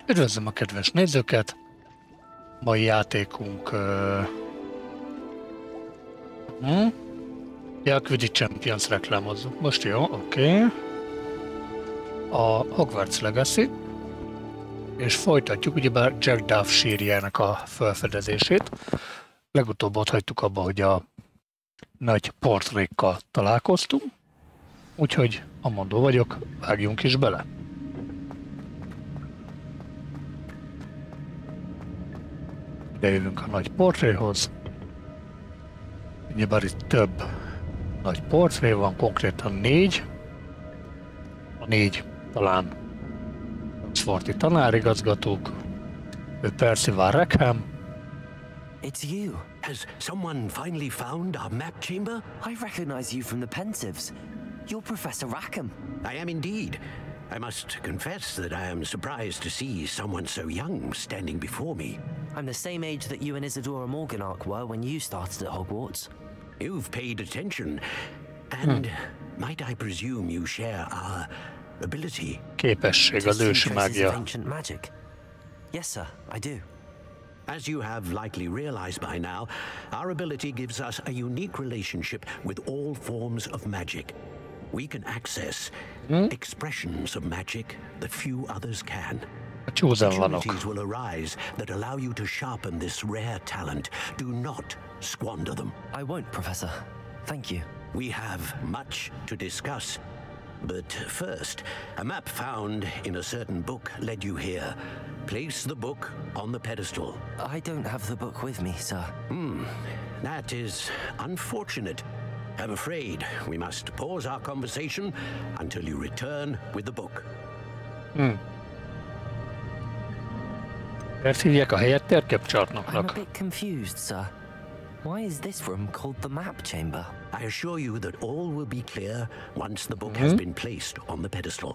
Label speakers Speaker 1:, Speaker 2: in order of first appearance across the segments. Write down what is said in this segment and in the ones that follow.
Speaker 1: Üdvözlöm a kedves nézőket! Mai játékunk a Quidditch Champions reklámozzuk. Most jó, oké. A Hogwarts Legacy, és folytatjuk ugyebár Jack Duff sírjának a felfedezését. Legutóbb ott hagytuk abba, hogy a nagy portrékkal találkoztunk, úgyhogy amondó vagyok, vágjunk is bele. Ide jövünk a nagy portréhoz. Ugyebár itt több nagy portré van, konkrétan 4. A 4 talán Oxfordi tanárigazgatók. Ő Percival Rackham.
Speaker 2: It's you.
Speaker 3: Has someone finally found our map chamber?
Speaker 2: I recognize you from the Pensieves. You're Professor Rackham.
Speaker 3: I am indeed. I must confess that I am surprised to see someone so young standing before me.
Speaker 2: I'm the same age that you and Isadora Morganach were when you started at Hogwarts.
Speaker 3: You've paid attention, and might I presume you share our ability?
Speaker 1: Képesség, az ősi mágia.
Speaker 2: Ancient magic. Yes, sir, I do.
Speaker 3: As you have likely realized by now, our ability gives us a unique relationship with all forms of magic. We can access expressions of magic that few others can. Opportunities will arise that allow you to sharpen this rare talent. Do not squander them.
Speaker 2: I won't, Professor. Thank you.
Speaker 3: We have much to discuss. But first, a map found in a certain book led you here. Place the book on the pedestal.
Speaker 2: I don't have the book with me, sir.
Speaker 3: That is unfortunate. I'm afraid we must pause our conversation until you return with the book.
Speaker 1: Ezt hívják a helyet
Speaker 2: I'm a
Speaker 1: térképcsarnoknak.
Speaker 2: bit confused, sir. Why is this room called the map chamber?
Speaker 3: I assure you that all will be clear once the book has been placed on the pedestal.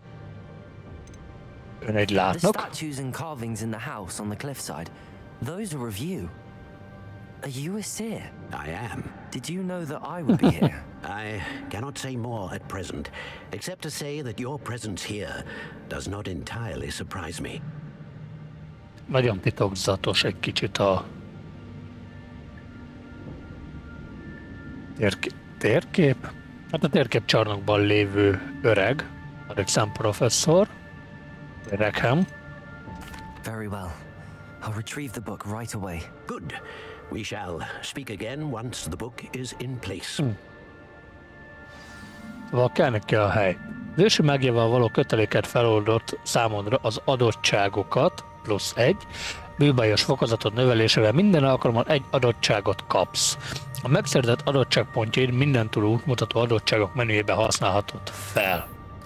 Speaker 1: Ön egy
Speaker 2: The
Speaker 1: látnok?
Speaker 2: statues and carvings in the house on the cliffside, those are of you. Are you a seer?
Speaker 3: I am.
Speaker 2: Did you know that I would be here?
Speaker 3: I cannot say more at present, except to say that your presence here does not entirely surprise me.
Speaker 1: Nagyon titokzatos egy kicsit a térkép. Hát a térképcsarnokban lévő öreg, Alexander professzor, Rackham.
Speaker 2: Very well. I'll retrieve the book right away.
Speaker 3: Good. We shall speak again once the book is in place.
Speaker 1: Szóval kell neki a hely. Az ősi mágiával való köteléket feloldott számodra az adottságokat, +1, bűbájos fokozatot növelésével minden alkalommal egy adottságot kapsz. A megszerzett adottságpontjaid mindentúl útmutató adottságok menüjében használhatod fel.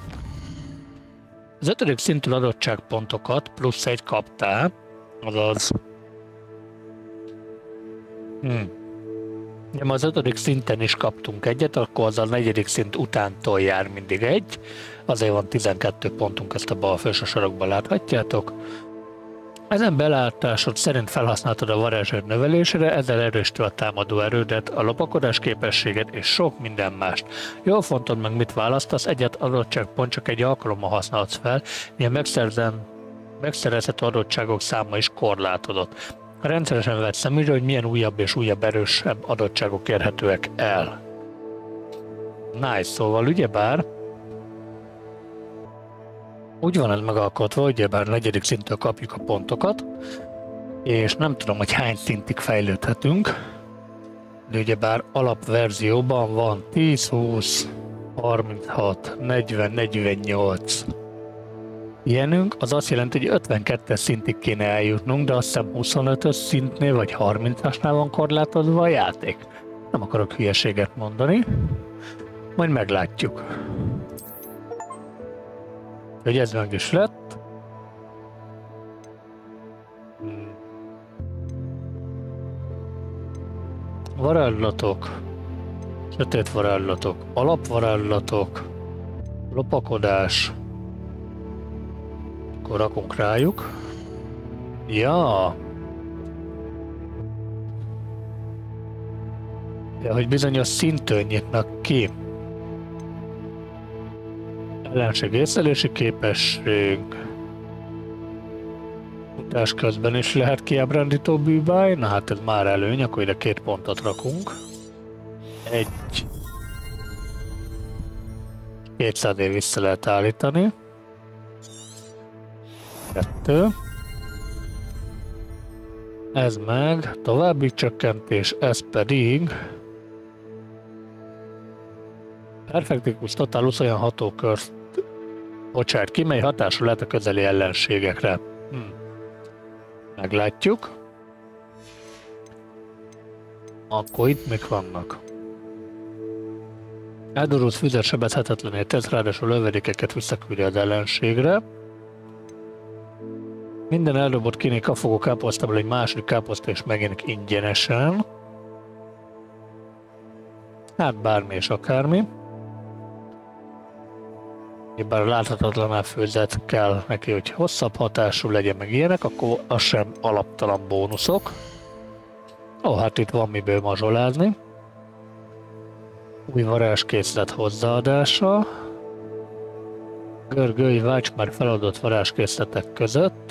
Speaker 1: Az 5. szintű adottságpontokat +1 kaptál, azaz... Ja, az 5. szinten is kaptunk egyet, akkor az a 4. szint utántól jár mindig egy. Azért van 12 pontunk, ezt a bal felső sarokban láthatjátok. Ezen belátásod szerint felhasználtad a varázserőd növelésére, ezzel erősíti a támadó erődet, a lopakodás képességet és sok minden mást. Jól fontold meg, mit választasz, egyet adottságpont csak egy alkalommal használhatsz fel, milyen megszerezhető adottságok száma is korlátodott. Rendszeresen vett szemügyre, hogy milyen újabb és újabb erősebb adottságok érhetőek el. Nice, szóval ugyebár úgy van ez megalkotva, ugyebár 4. szinttől kapjuk a pontokat, és nem tudom, hogy hány szintig fejlődhetünk, de ugyebár alapverzióban van 10, 20, 36, 40, 48 ilyenünk, az azt jelenti, hogy 52-es szintig kéne eljutnunk, de azt hiszem 25-ös szintnél vagy 30-asnál van korlátozva a játék. Nem akarok hülyeséget mondani, majd meglátjuk. Hogy ez meg is lett. Varázslatok, sötét varázslatok, alapvarázslatok, lopakodás. Akkor rakunk rájuk. Ja. De hogy bizonyos szintől nyitnak ki. Ellenség észlelési képesség. támadás közben is lehet kiábrándító bűbáj. Na hát ez már előny, akkor ide 2 pontot rakunk. 200 év vissza lehet állítani. 2. Ez meg további csökkentés, ez pedig Perfecticus Totalus olyan hatókört bocsát ki, mely hatású lehet a közeli ellenségekre. Meglátjuk. Akkor itt mik vannak? Eldurult füzet sebezhetetlené tesz, ráadásul lövedékeket visszaküldi az ellenségre. Minden eldobott kiné kafogó káposztából egy második káposzta is megjelenik ingyenesen. Hát bármi és akármi. Bár láthatatlanná főzet kell neki, hogy hosszabb hatású legyen meg ilyenek, akkor az sem alaptalan bónuszok. Ó, hát itt van miből mazsolázni. Új varázskészlet hozzáadása. Görgői vács már feladott varázskészletek között.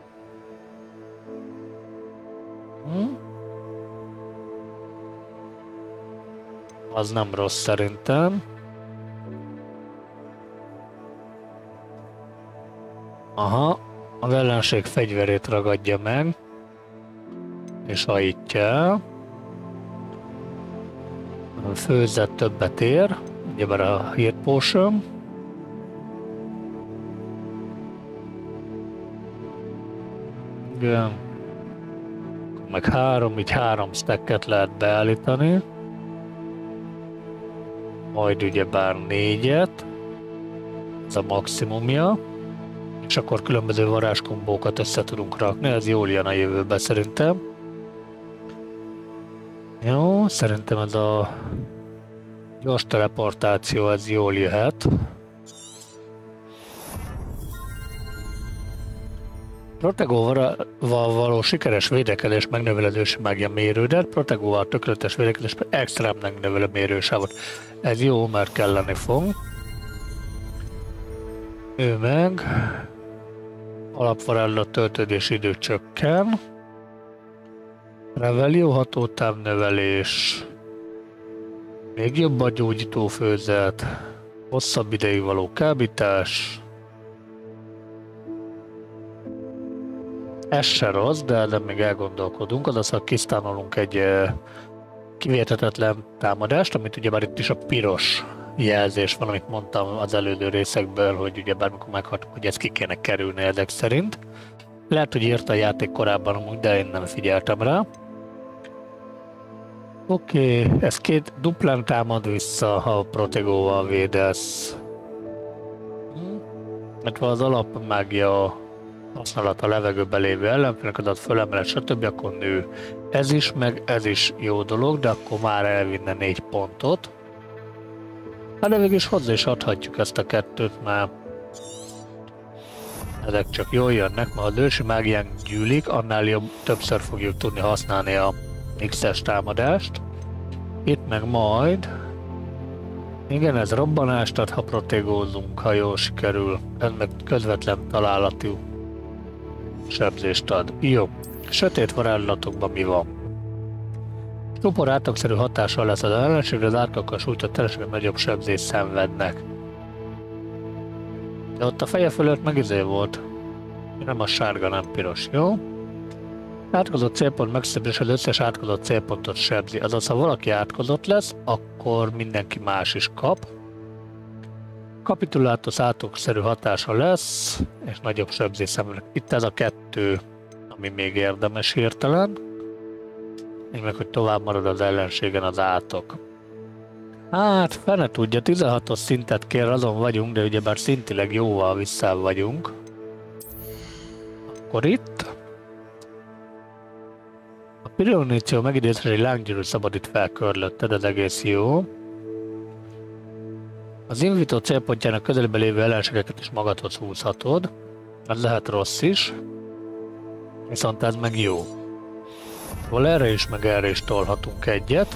Speaker 1: Az nem rossz szerintem. Aha, az ellenség fegyverét ragadja meg, és hajítja. A főzet többet ér, ugyebár a Heat Potion. Igen. Meg 3, így 3 stacket lehet beállítani. Majd ugyebár 4-et. Ez a maximumja. És akkor különböző varázskombókat össze tudunk rakni, ez jól jön a jövőben szerintem. Jó, szerintem ez a gyors teleportáció, ez jól jöhet. Protegóval való sikeres védekezés megnövelődős mágia mérődet, Protegóval tökéletes védekezés extrém megnövelő mérősávot. Ez jó, mert kelleni fog. Ő meg alapvarázslat töltődési idő csökken. Revelio hatótávnövelés. Még jobb a gyógyító főzet. Hosszabb ideig való kábítás. Ez se rossz, de még elgondolkodunk. Azaz, ha kisztánolunk egy kivéthetetlen támadást, amit ugyebár itt is a piros jelzés van, amit mondtam az előző részekből, hogy ugye bármikor meghaltunk, hogy ezt ki kéne kerülni ezek szerint. Lehet, hogy írta a játék korábban amúgy, de én nem figyeltem rá. Oké, ez 2 duplán támad vissza, ha Protegóval védesz. Mert az alapmágia használat a levegőben lévő ellenféleket fölemeled, stb. Akkor nő. Ez is, meg ez is jó dolog, de akkor már elvinne 4 pontot. Hát de végül is hozzá is adhatjuk ezt a 2-t, mert ezek csak jól jönnek, mert ha az ősi mágiánk gyűlik, annál jobb, többször fogjuk tudni használni a X-es támadást. Itt meg majd... Igen, ez robbanást ad, ha protegózunk, ha jól sikerül. Ez meg közvetlen találatú sebzést ad. Jó. Sötét varázslatokban mi van? Csupor átokszerű hatással lesz az ellenségre, az átkakkal sújtott ellenségre nagyobb sebzést szenvednek. De ott a feje fölött meg izé volt. Nem a sárga, nem piros, jó? Átkozott célpont megszabadulás az összes átkozott célpontot sebzi. Azaz, ha valaki átkozott lesz, akkor mindenki más is kap. Kapitulátus átokszerű hatása lesz, és nagyobb sebzés szenvednek. Itt ez a 2, ami még érdemes hirtelen. Így meg, hogy tovább marad az ellenségen az átok. Hát, fene tudja, 16-os szintet kér, azon vagyunk, de ugyebár szintileg jóval vissza vagyunk. Akkor itt. A pironíció megidézésre egy lánggyűrű szabadít fel körülötted, ez egész jó. Az invitó célpontjának közelében lévő ellenségeket is magadhoz húzhatod. Ez lehet rossz is. Viszont ez meg jó. Szóval erre is, meg erre is tolhatunk egyet.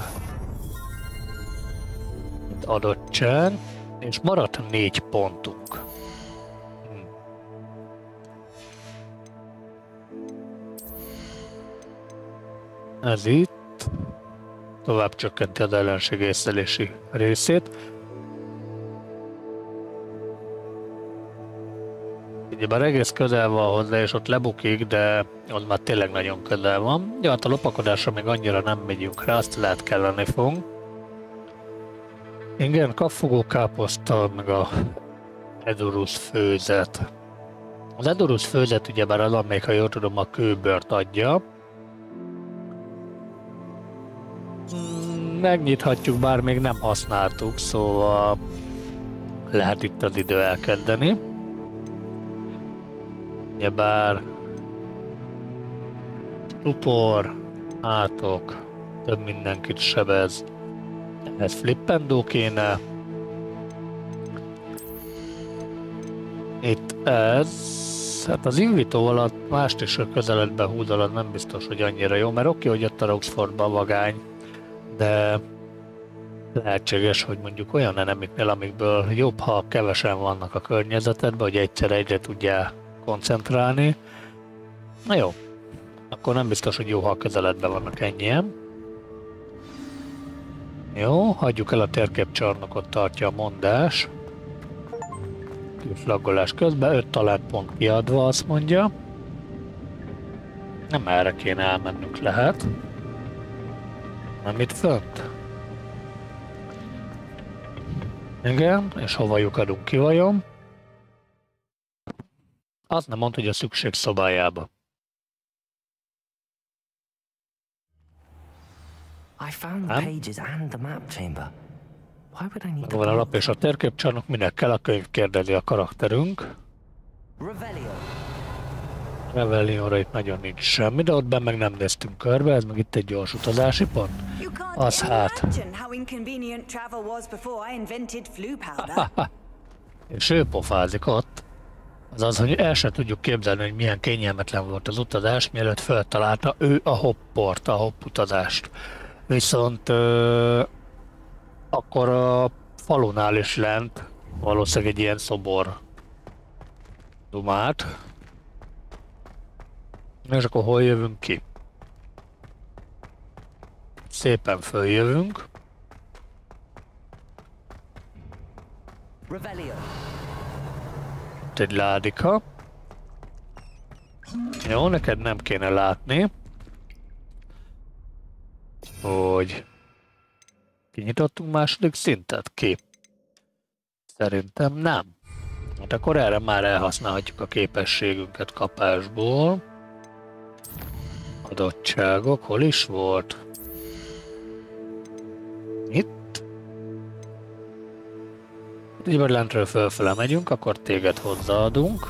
Speaker 1: Mint adottság. És maradt 4 pontunk. Ez itt tovább csökkenti az ellenség észlelési részét. Ugye bár egész közel van hozzá, és ott lebukik, de az már tényleg nagyon közel van. Ja, hát a lopakodásra még annyira nem megyünk rá, azt lehet kelleni fog. Igen, kapfogó káposzta, meg a Edurus főzet. Az Edurus főzet ugyebár az, amelyik, ha jól tudom, a kőbört adja. Megnyithatjuk, bár még nem használtuk, szóval lehet itt az idő elkezdeni. Ugyebár stupor, átok, több mindenkit sebez. Ez flippendó kéne. Itt ez, hát az invitó alatt mást is közeledbe húzol, az nem biztos, hogy annyira jó, mert oké, hogy ott a Roxfordba a vagány, de lehetséges, hogy mondjuk olyan enemiknél, amikből jobb, ha kevesen vannak a környezetedben, hogy egyszer egyre tudjál koncentrálni. Na jó, akkor nem biztos, hogy jó, ha a közeledben vannak ennyien. Jó, hagyjuk el a térképcsarnokot, tartja a mondás. Flaggolás közben 5 talentpont kiadva, azt mondja. Nem erre kéne elmennünk, lehet. Nem itt fönt? Igen, és hova lyukadunk ki vajon? Azt nem mondta, hogy a szükség szobájába.
Speaker 2: I found the pages and the map chamber. Why would I need to
Speaker 1: Van a lap és a térképcsarnok, minek kell a könyv, kérdezi a karakterünk. Revelionra itt nagyon nincs semmi, de ott benn meg nem néztünk körbe, ez meg itt egy gyors utazási pont. Az hát. És ő pofázik ott. Azaz, hogy el sem tudjuk képzelni, hogy milyen kényelmetlen volt az utazás, mielőtt feltalálta ő a hopport, a hopp utazást. Viszont akkor a falunál is lent valószínűleg egy ilyen szobor dumált. És akkor hol jövünk ki? Szépen följövünk. Itt egy ládika. Jó, neked nem kéne látni, hogy kinyitottunk második szintet? Ki? Szerintem nem. Hát akkor erre már elhasználhatjuk a képességünket kapásból. Adottságok, hol is volt? Itt? Így vagy lentről fölfele megyünk, akkor téged hozzáadunk.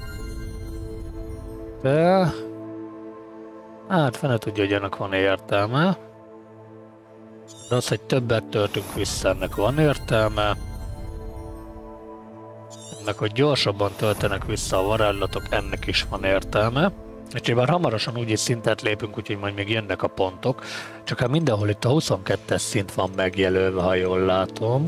Speaker 1: De... hát fene tudja, hogy ennek van értelme. De az, hogy többet töltünk vissza, ennek van értelme. Ennek, hogy gyorsabban töltenek vissza a varázslatok, ennek is van értelme. Úgyhogy már hamarosan úgy is szintet lépünk, úgyhogy majd még jönnek a pontok. Csak hát mindenhol itt a 22-es szint van megjelölve, ha jól látom.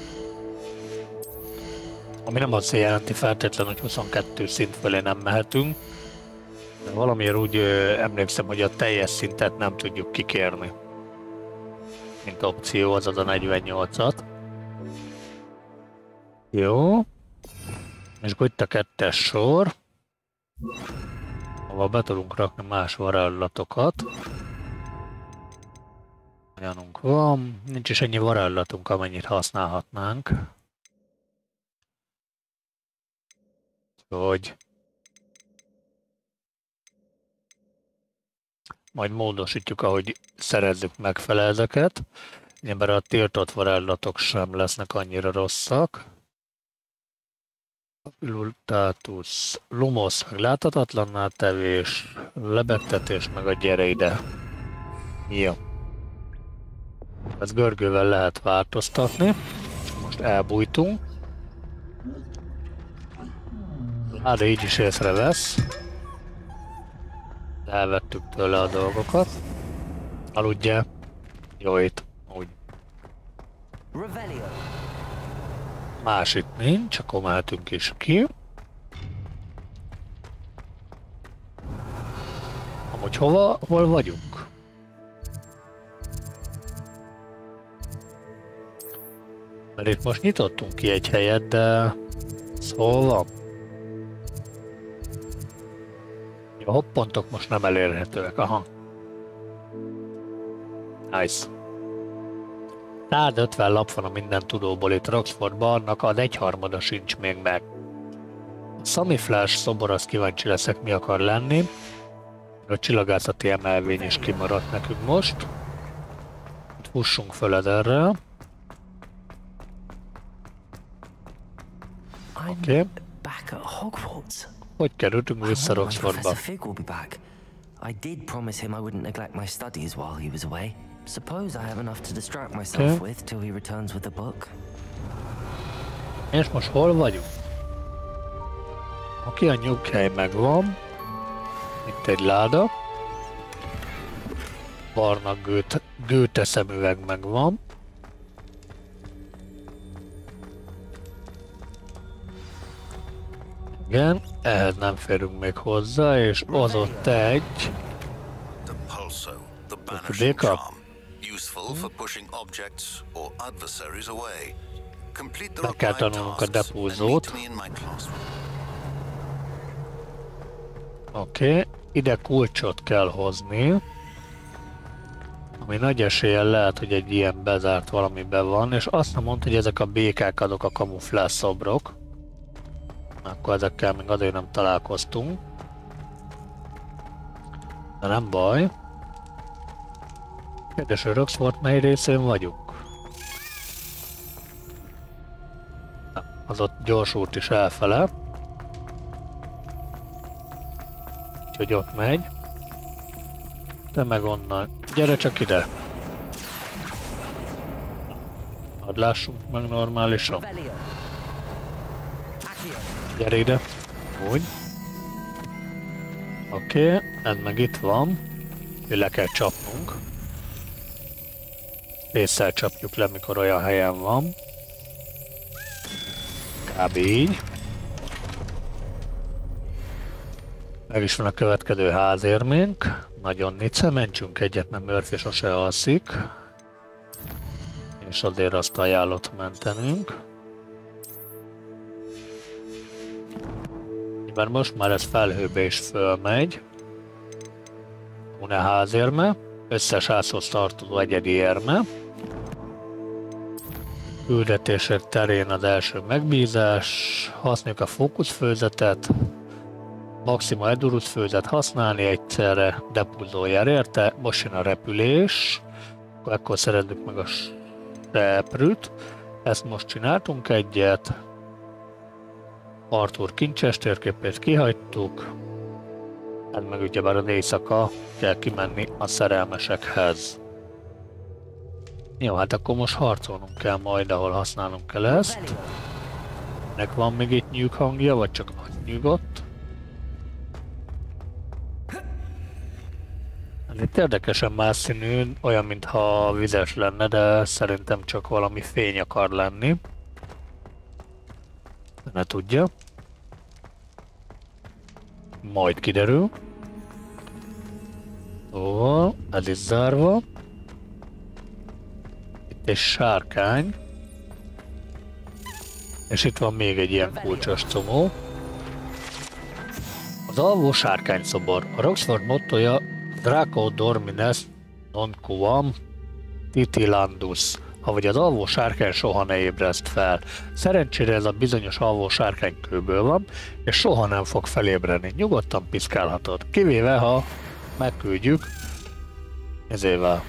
Speaker 1: Ami nem azt jelenti feltétlenül, hogy 22 szint felé nem mehetünk. De valamiért úgy emlékszem, hogy a teljes szintet nem tudjuk kikérni. Mint opció, azaz a 48-at. Jó. És akkor itt a 2-es sor. Ahol be tudunk rakni más varázslatokat. Olyanunk van. Nincs is ennyi varázslatunk, amennyit használhatnánk. Hogy majd módosítjuk, ahogy szerezzük meg fel ezeket. Ilyenben a tiltott varázslatok sem lesznek annyira rosszak. Apilultátus, lumosz, meg láthatatlanná tevés, lebegtetés, meg a gyere ide. Jó. Ezt görgővel lehet változtatni. Most elbújtunk. Hát, de így is észrevesz. Elvettük tőle a dolgokat. Aludjál. Jó itt. Úgy. Más itt nincs, akkor mehetünk is ki. Amúgy hol vagyunk? Mert itt most nyitottunk ki egy helyet, de... Szóval... A hopppontok most nem elérhetőek, aha. Nice. 150 lap van a minden tudóból itt Roxfordban, annak a 1/3 sincs még meg. A Sammy Flash szobor, az kíváncsi leszek, mi akar lenni. A csillagászati emelvény is kimaradt nekünk most. Fussunk föled erre. Oké. Hogy kerültünk vissza Roxfordba?
Speaker 2: I did promise him I wouldn't neglect my studies while he was away. Suppose I have enough to distract myself with till he returns with the book.
Speaker 1: És most hol vagyunk? Oké, a nyughely megvan. Itt egy láda. Barna gőte szemüveg megvan. Igen, ehhez nem férünk még hozzá, és az ott egy... Déka. Meg kell tanulnunk a depózót. Oké, ide kulcsot kell hozni. Ami nagy eséllyel lehet, hogy egy ilyen bezárt valamiben van, és azt nem mondta, hogy ezek a békák azok a kamuflás szobrok. Akkor ezekkel még azért nem találkoztunk. De nem baj. Kérdés, hogy Roxford mely részén vagyunk? Az ott gyors út is elfele. Úgyhogy ott megy. Te meg onnan. Gyere csak ide! Hadd lássunk meg normálisan. Gyere ide. Úgy. Oké, ez meg itt van. Le kell csapnunk. Észszel csapjuk le, mikor olyan helyen van. Kb. Így. Meg is van a következő házérménk. Nagyon nice, mentsünk egyet, mert Murphy sose alszik. És azért azt ajánlott mentenünk. Mert most már ez felhőbe is fölmegy. Van-e házérme? Összes házhoz tartozó egyedi érme. Küldetések terén az első megbízás. Használjuk a fókuszfőzetet. Maxima Edurus főzet használni egyszerre. Depulzójár érte. Most jön a repülés. Akkor szerezzük meg a seprűt. Ezt most csináltunk egyet. Arthur kincses térképét kihagytuk. Hát meg ugyebár az éjszaka kell kimenni a szerelmesekhez. Jó, hát akkor most harcolnunk kell majd, ahol használnunk kell ezt. Nek van még itt nyűg hangja, vagy csak nyugodt? Itt érdekesen más színű, olyan mintha vizes lenne, de szerintem csak valami fény akar lenni. Ne tudja. Majd kiderül. Ó, ez is zárva. Itt egy sárkány. És itt van még egy ilyen kulcsos comó. Az alvó sárkány szobor. A Roxford mottoja Draco Dormines non quam titilandus. Avagy az alvó sárkány soha ne ébreszt fel. Szerencsére ez a bizonyos alvó sárkány kőből van, és soha nem fog felébredni. Nyugodtan piszkálhatod, kivéve ha megküldjük ezével.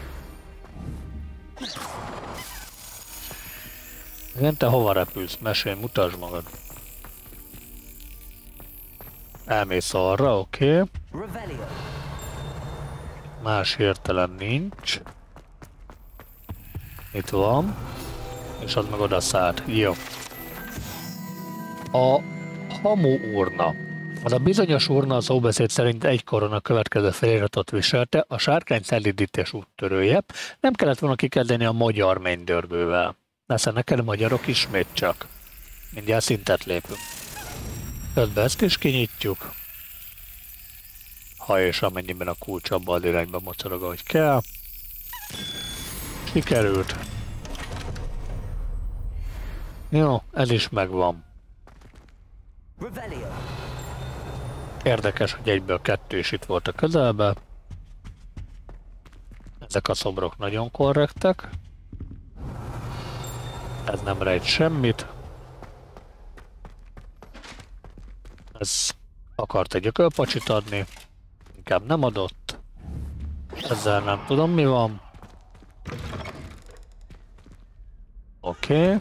Speaker 1: Igen, te hova repülsz? Mesélj, mutasd magad. Elmész arra, oké. Más hirtelen nincs. Itt van. És az meg oda szállt. Jó. A hamu urna. Az a bizonyos urna a szóbeszéd szerint egykoron a következő feliratot viselte, a sárkány szelídítés úttörője. Nem kellett volna kikezdeni a magyar mennydörgővel. Nesze neked magyarok ismét csak. Mindjárt szintet lépünk. Közben ezt is kinyitjuk. Ha és amennyiben a kulcs abba az irányba mocorog, ahogy kell. Sikerült. Jó, ez is megvan. Érdekes, hogy egyből 2 is itt volt a közelben. Ezek a szobrok nagyon korrektek. Ez nem rejt semmit. Ez akart egy ökölpacsit adni. Inkább nem adott. Ezzel nem tudom mi van. Oké.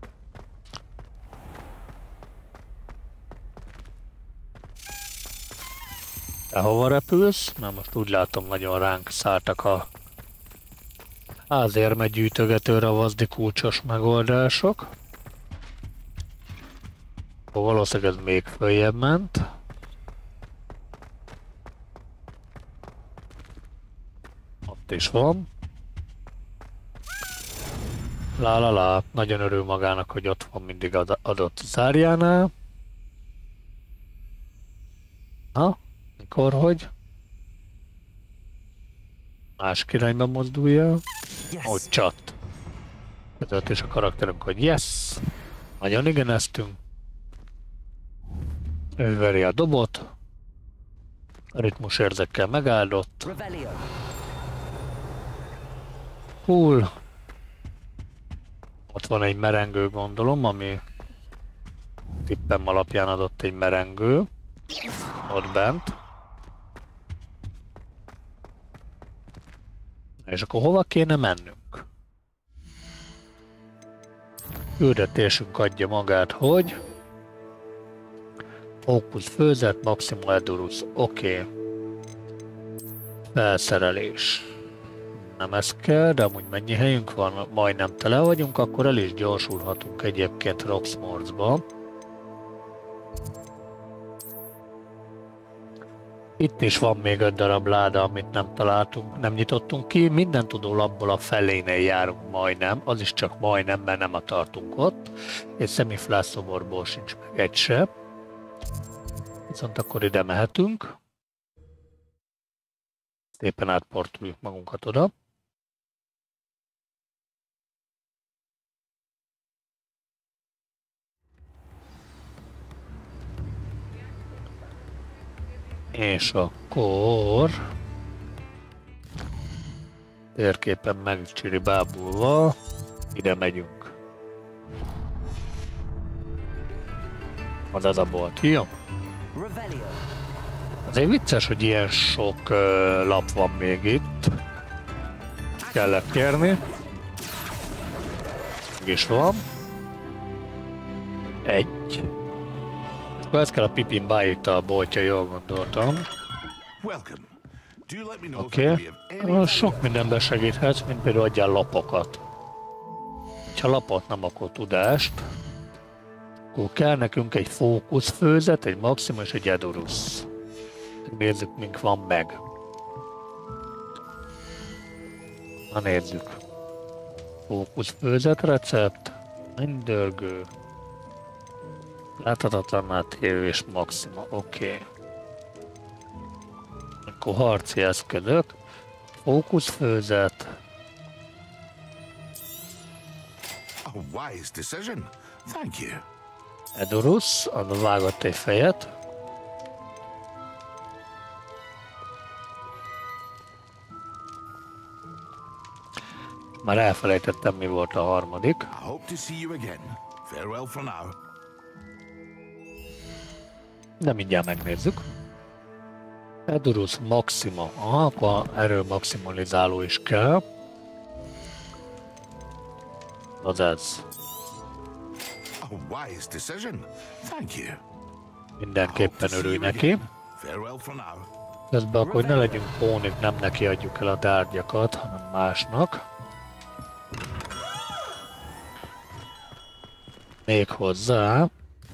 Speaker 1: Te hova repülsz? Na most úgy látom, nagyon ránk szálltak a házérme gyűjtögető ravaszdi kulcsos megoldások. Valószínűleg ez még följebb ment. Ott is van. La. Nagyon örül magának, hogy ott van mindig adott zárjánál. Na, mikor, hogy? Más irányba mozdulja. Úgy csat. Között is a karakterünk, hogy yes! Nagyon igeneztünk. Ő veri a dobot. A ritmus érzekkel megáldott. Cool. Ott van egy merengő, gondolom, ami tippem alapján adott egy merengő. Ott bent. És akkor hova kéne mennünk? Küldetésünk adja magát, hogy Fókusz főzet, Maxima Edurus. Oké. Felszerelés. Nem ez kell, de amúgy mennyi helyünk van, majdnem tele vagyunk, akkor el is gyorsulhatunk egyébként Roxmorsba. Itt is van még 5 darab láda, amit nem találtunk, nem nyitottunk ki. Minden tudó labból a felénél járunk majdnem, az is csak majdnem, mert nem a tartunk ott. És szemiflás szoborból sincs meg egy se. Viszont akkor ide mehetünk. Szépen átportuljuk magunkat oda. És akkor térképen megcsiribábulva ide megyünk. Az az a bolt, jó? Azért vicces, hogy ilyen sok lap van még itt. Kellett kérni. És van. Egy. Ez kell a Pippin beírta a boltja, jól gondoltam. Oké. Sok mindenben segíthetsz, mint például adjál lapokat. Ha lapot nem, akkor tudást. Akkor kell nekünk egy fókuszfőzet, egy Maxima és egy Edurus. Nézzük, mink van meg. Na nézzük. Fókuszfőzet recept. Mindörgő. Láthatatlanná tévő és Maxima. Oké. Akkor harci eszközök. Fókuszfőzet.
Speaker 4: A wise decision. Thank you.
Speaker 1: Edurus, az vágott egy fejet. Már elfelejtettem, mi volt a harmadik.
Speaker 4: I hope to see you again. Farewell for now.
Speaker 1: De mindjárt megnézzük. Edurus Maxima. Aha, akkor erő maximalizáló is kell. Az ez.
Speaker 4: A wise decision. Thank you.
Speaker 1: Mindenképpen örülj neki.
Speaker 4: Farewell for now.
Speaker 1: Közben akkor, hogy ne legyünk pónik, nem neki adjuk el a tárgyakat, hanem másnak. Még hozzá.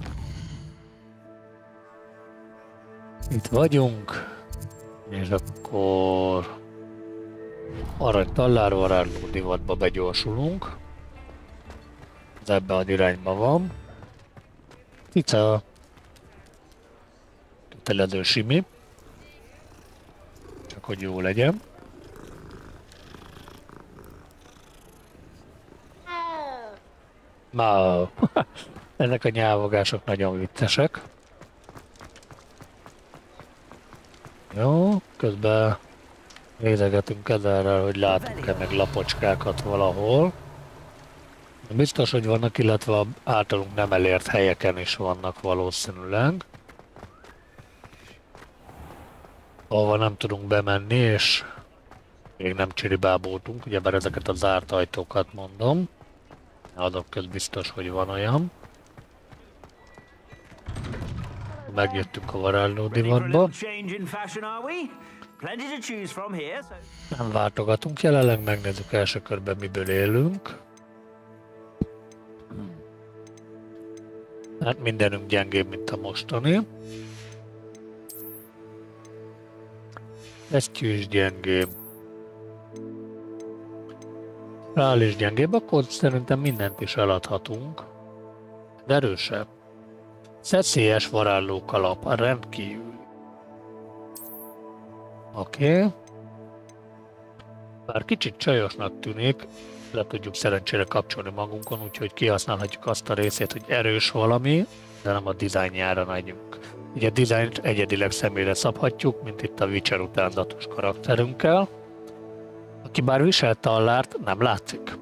Speaker 1: Itt vagyunk. És akkor arany tallár varázsló divatba begyorsulunk. Ez ebbe az irányba van. Cica. Kötelező simi. Csak hogy jó legyen. Má, ezek a nyávogások nagyon viccesek. Jó, közben nézegetünk ezerrel, hogy látunk-e meg lapocskákat valahol. Biztos, hogy vannak, illetve általunk nem elért helyeken is vannak valószínűleg. Ahova nem tudunk bemenni, és még nem csiribáboltunk, ugyebár ezeket a zárt ajtókat mondom. Azok köz biztos, hogy van olyan. Megjöttünk a varázsló divatba. Nem váltogatunk jelenleg, megnézzük első körben miből élünk. Hát mindenünk gyengébb, mint a mostani. Kesztyű is gyengébb. Rál is gyengébb, akkor szerintem mindent is eladhatunk. De erősebb. Szeszélyes varázsló kalap, rendkívül. Oké. Bár kicsit csajosnak tűnik, le tudjuk szerencsére kapcsolni magunkon, úgyhogy kihasználhatjuk azt a részét, hogy erős valami, de nem a dizájnjára megyünk. Ugye a dizájnt egyedileg személyre szabhatjuk, mint itt a Witcher utánzatos karakterünkkel. Aki bár visel tallárt, nem látszik.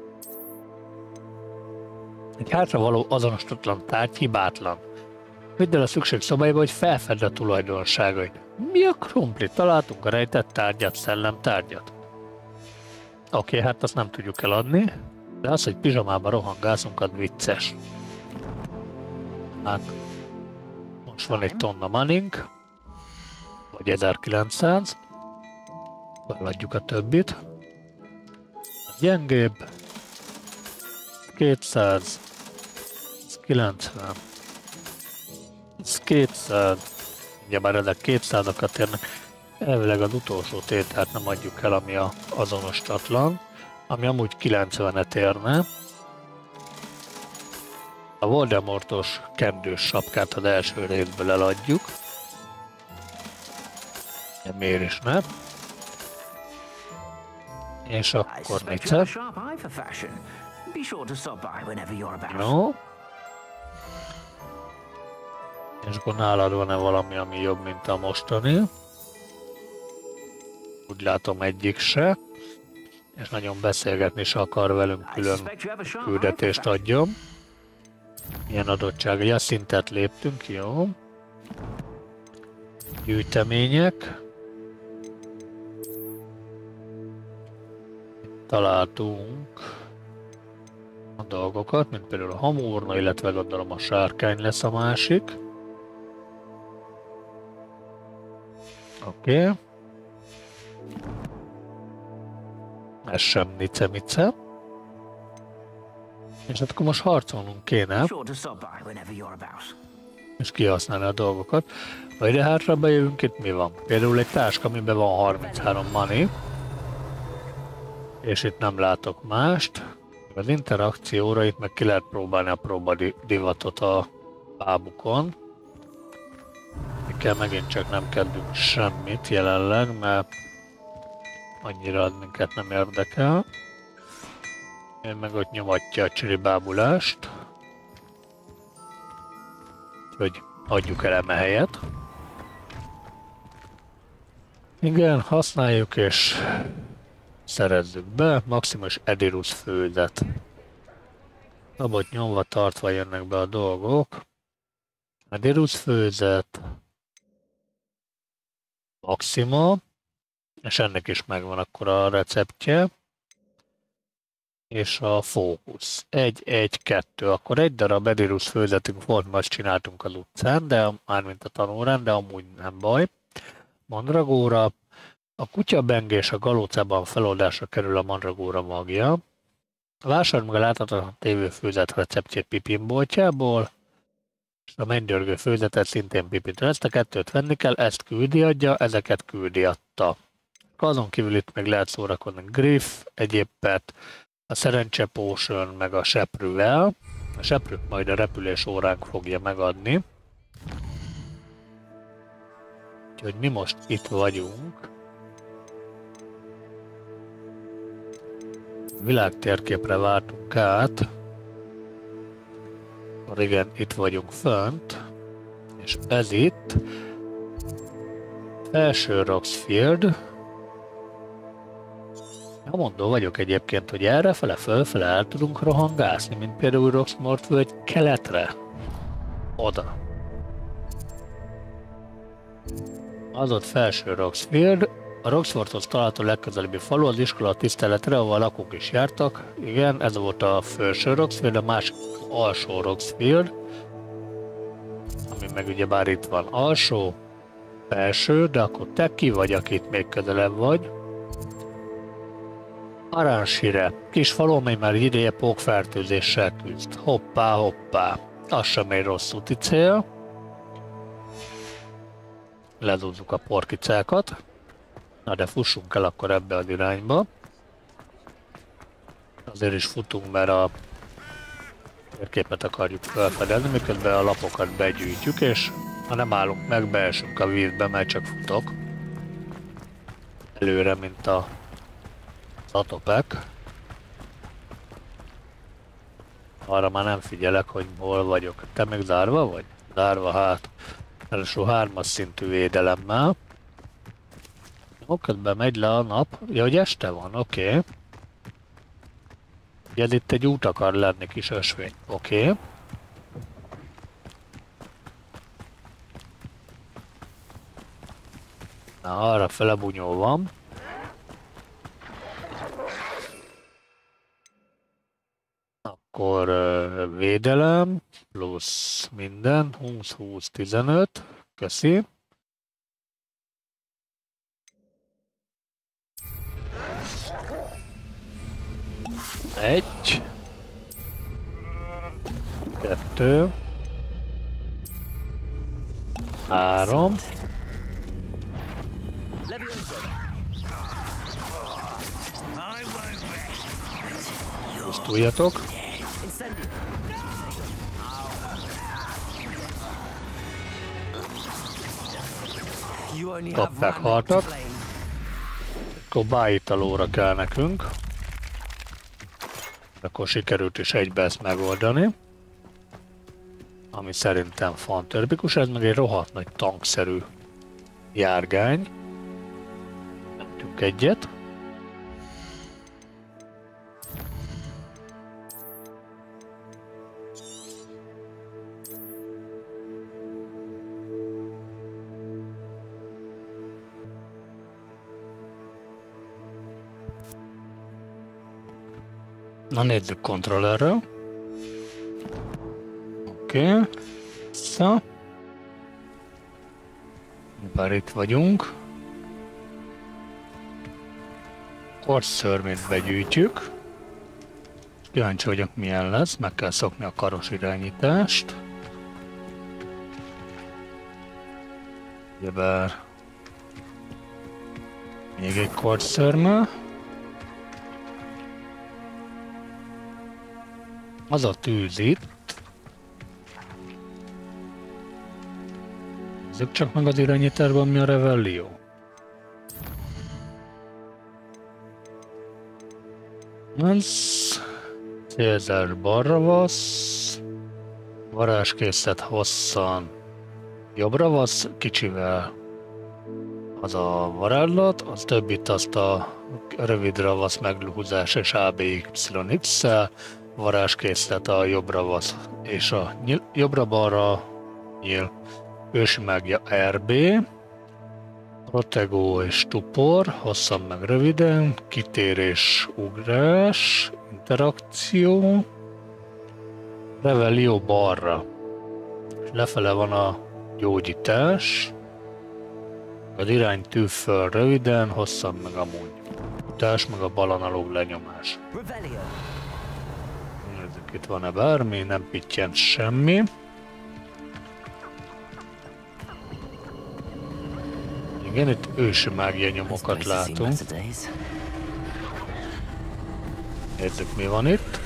Speaker 1: Egy hátravaló azonosítatlan tárgy hibátlan. Vidd el a szükség szobájába, hogy felfedd a tulajdonságait. Mi a krumpli? Találtunk a rejtett tárgyat, szellemtárgyat. Oké, hát azt nem tudjuk eladni, de az, hogy pizsamában rohangászunk, az vicces. Hát, most van egy tonna manink, vagy 1900, eladjuk a többit. A gyengébb, 200, 90, 200, ugye bár ezek 200-akat érnek, elvileg az utolsó tételt nem adjuk el, ami a azonosítatlan, ami amúgy 90-et érne. A Voldemortos kendős sapkát az első részből eladjuk. De miért is ne? És akkor Nice. No. És akkor nálad van-e valami, ami jobb, mint a mostani? Úgy látom, egyik se. És nagyon beszélgetni is akar velünk, külön küldetést adjon. Milyen adottságai? A szintet léptünk, jó. Gyűjtemények. Találtunk a dolgokat, mint például a hamurna, illetve gondolom a sárkány lesz a másik. Oké. Ez sem nice-mice. És hát akkor most harcolnunk kéne. És kihasználni a dolgokat. Ha ide hátra bejövünk, itt mi van? Például egy táska, amiben van 33 money. És itt nem látok mást. Az interakcióra itt meg ki lehet próbálni a próbadivatot a bábukon. Mikkel megint csak nem kezdünk semmit jelenleg, mert annyira az minket nem érdekel. Én meg ott nyomatja a csiribábulást. Hogy adjuk el eme helyet. Igen, használjuk és szerezzük be. Maximus Edirus főzet. Szabot nyomva tartva jönnek be a dolgok. Edirus főzet. Maxima. És ennek is megvan akkor a receptje. És a fókusz. 1, 1, 2. Akkor egy darab Edirus főzetünk volt, most csináltunk az utcán, de mármint a tanórán, de amúgy nem baj. Mandragóra. A kutyabengés a galócában feloldásra kerül a mandragóra magja. Vásárold meg a láthatatlan tévő főzet receptjét Pipin boltjából. És a mennydörgő főzetet szintén Pipintől. Ezt a kettőt venni kell, ezt küldi adja, ezeket küldi adta. Azon kívül itt meg lehet szórakozni Griff, egyéb pet, a szerencse potion, meg a seprűvel. A seprűt majd a repülés óránk fogja megadni. Úgyhogy mi most itt vagyunk. Világtérképre váltunk át. Igen, itt vagyunk fönt. És ez itt. Felső Roxfield. Mondó vagyok egyébként, hogy errefele, fölfele el tudunk rohangászni, mint például Roxmort vagy keletre. Oda. Az ott Felső Roxfield. A Roxforthoz található legközelebbi falu az iskola tiszteletre, ahol a lakók is jártak. Igen, ez volt a Felső Roxfield, a másik Alsó Roxfield. Ami meg ugyebár itt van alsó, felső, de akkor te ki vagy, akit még közelebb vagy. Aransire, kis falu, amely már ideje pókfertőzéssel küzd. Hoppá, hoppá. Az sem egy rossz úti cél. Lezúzzuk a porkicákat. Na de fussunk el akkor ebbe az irányba. Azért is futunk, mert a térképet akarjuk felfedezni, miközben a lapokat begyűjtjük, és ha nem állunk meg, beesünk a vízbe, mert csak futok. Előre, mint a Zatopek. Arra már nem figyelek, hogy hol vagyok. Te még zárva vagy? Zárva, hát. Első 3-as szintű védelemmel. Jó, közben megy le a nap. Ja, hogy este van, oké. Ugye ez itt egy út akar lenni, kis ösvény. Oké. Na, arra fele bunyó van. Akkor védelem, plusz minden, 20-20-15, köszi. Egy. 2. 3. Pusztuljatok. Kapták, haltak. Akkor bájitalóra kell nekünk. Akkor sikerült is egybe ezt megoldani. Ami szerintem fantasztikus, ez meg egy rohadt nagy tankszerű járgány. Mentünk egyet. Na nézzük kontrollerről. Oké. Vissza. Bár itt vagyunk. Korszörmét begyűjtjük. Kíváncsi vagyok, milyen lesz. Meg kell szokni a karos irányítást. Ugyebár még egy korszörme. Az a tűz itt. Nézzük csak meg az irányításban, mi a Revelio. Ez célzás balra vasz. Varázskészlet hosszan jobbra vasz, kicsivel az a varázslat, az többit azt a rövidre vasz meglúzás és ABXY-szel. Varázskészlet a jobbra vasz és a jobbra-balra nyíl. Ősi mágia RB. Protego és stupor, hosszan meg röviden. Kitérés, ugrás, interakció. Revelio balra. Lefele van a gyógyítás. Az irány tűv föl röviden, hosszan meg amúgy. Utás meg a bal analóg lenyomás. Nézzük, itt van-e bármi, nem pittyent semmi. Igen, itt ősi mágia nyomokat látunk. Nézzük, mi van itt.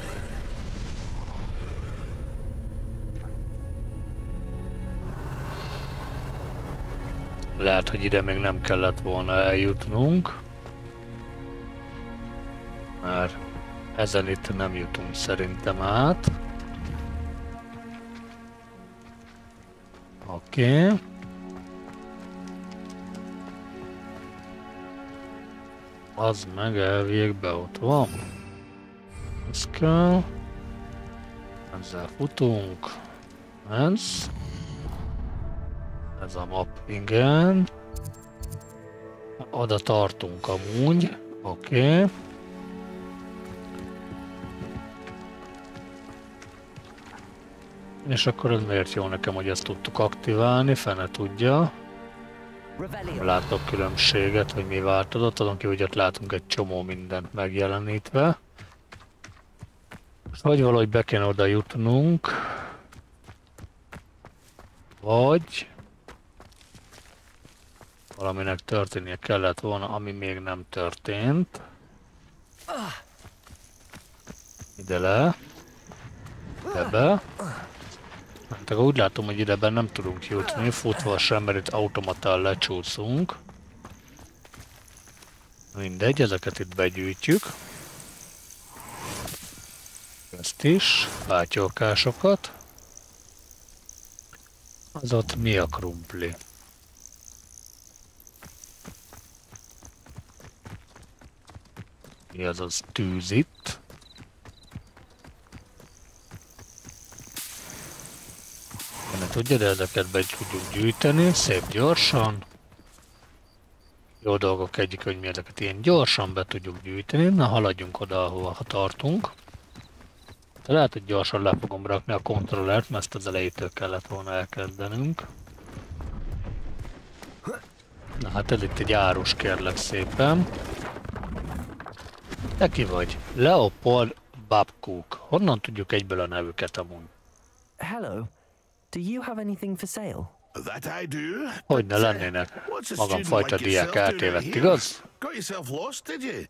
Speaker 1: Lehet, hogy ide még nem kellett volna eljutnunk. Mert ezen itt nem jutunk szerintem át. Oké. Az meg elvégbe ott van. Ez kell. Ezzel futunk. Ez a map, igen. Oda tartunk amúgy. Oké. És akkor ez miért jó nekem, hogy ezt tudtuk aktiválni, fene tudja. Látok különbséget, hogy mi változott, azon kívül, hogy ott látunk egy csomó mindent megjelenítve. Vagy valahogy be kéne oda jutnunk. Vagy valaminek történnie kellett volna, ami még nem történt. Ide le. Ebbe. Hát úgy látom, hogy ideben nem tudunk jutni, futva sem, mert itt automatán lecsúszunk. Mindegy, ezeket itt begyűjtjük. Ezt is, pátyolkásokat. Az ott mi a krumpli? Mi az az tűz itt? Ne tudja, de ezeket be tudjuk gyűjteni, szép gyorsan. Jó dolgok egyik, hogy mi ezeket ilyen gyorsan be tudjuk gyűjteni. Na, haladjunk oda, ahova tartunk. De lehet, hogy gyorsan le fogom rakni a kontrollert, mert ezt az elejétől kellett volna elkezdenünk. Na hát ez itt egy árus, kérlek szépen. Te ki vagy? Leopold Babcock. Honnan tudjuk egyből a nevüket amúgy?
Speaker 2: Hello. Do you have anything for sale?
Speaker 4: That I do.
Speaker 1: Hogy ne lennének magamfajta diák eltévedt, igaz?
Speaker 4: Got yourself lost, did you?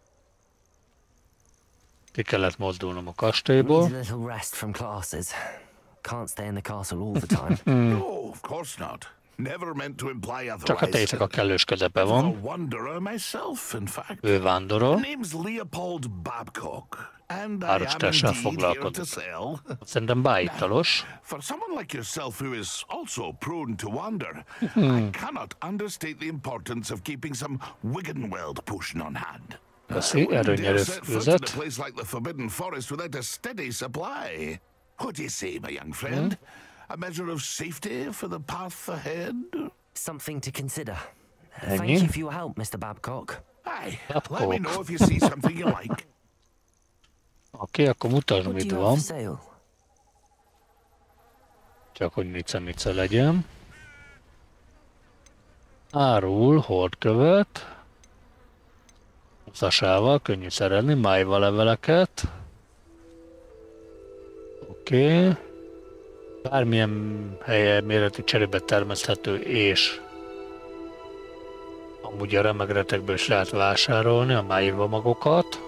Speaker 1: Ki kellett mozdulnom a kastélyból.
Speaker 2: Need a little rest from classes. Can't stay in the castle all the time.
Speaker 4: No, of course not. Never meant to imply
Speaker 1: Csak a
Speaker 4: otherwise.
Speaker 1: éjszaka kellős közepe
Speaker 4: I'm a
Speaker 1: van.
Speaker 4: wanderer myself, in fact.
Speaker 1: Ő vándorol.
Speaker 4: Name's Leopold Babcock, and I
Speaker 1: Árus
Speaker 4: am
Speaker 1: társsal
Speaker 4: indeed here to
Speaker 1: foglalkozik.
Speaker 4: sell.
Speaker 1: Szerintem bájtalos.
Speaker 4: For someone like yourself who is also prone to wander, I cannot understate the importance of keeping some Wiggenweld potion on hand.
Speaker 1: Köszi, erőnyerő
Speaker 4: Dare set foot in a
Speaker 1: főzet.
Speaker 4: place like the Forbidden Forest without a steady supply. What do you say, my young friend? A measure of safety for the path ahead?
Speaker 2: Something to consider.
Speaker 1: Ennyi.
Speaker 2: Thank you for your help, Mr. Babcock.
Speaker 4: Aye,
Speaker 1: Babcock.
Speaker 4: let me know if you see something you like.
Speaker 1: Oké, akkor mutasd,
Speaker 2: What do
Speaker 1: mit
Speaker 2: you have
Speaker 1: van.
Speaker 2: for sale?
Speaker 1: Csak hogy nice legyen. Árul holdkövet. Szasával könnyű szerelni, májva leveleket. Oké. Bármilyen helye méretű cserébe termeszthető és amúgy a remegretekből is lehet vásárolni a májva magokat.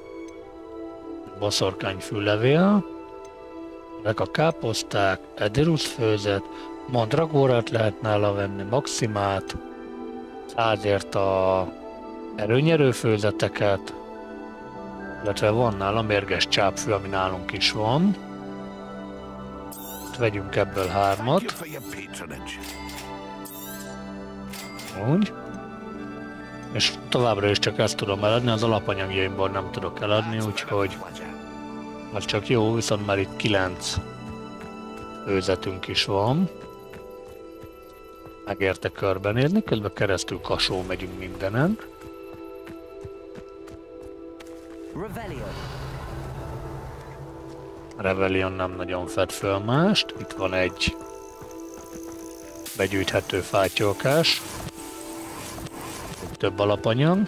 Speaker 1: Boszorkányfüllevél. Ezek a káposzták, Edirus főzet, mandragórát lehet nála venni, maximát, 100-ért a erőnyerő főzeteket, illetve van nála mérges csápfű, ami nálunk is van. Vegyünk ebből
Speaker 4: Thank you
Speaker 1: 3-at.
Speaker 4: for your patronage.
Speaker 1: Úgy. És továbbra is csak ezt tudom eladni, az alapanyagjaimból nem tudok eladni, úgyhogy az csak jó, viszont már itt 9 főzetünk is van. Megérte körbenézni, közben keresztül kasó megyünk mindenen.
Speaker 2: Revelio.
Speaker 1: Rebellion nem nagyon fed föl mást. Itt van egy begyűjthető fátyolkás. Több alapanyag.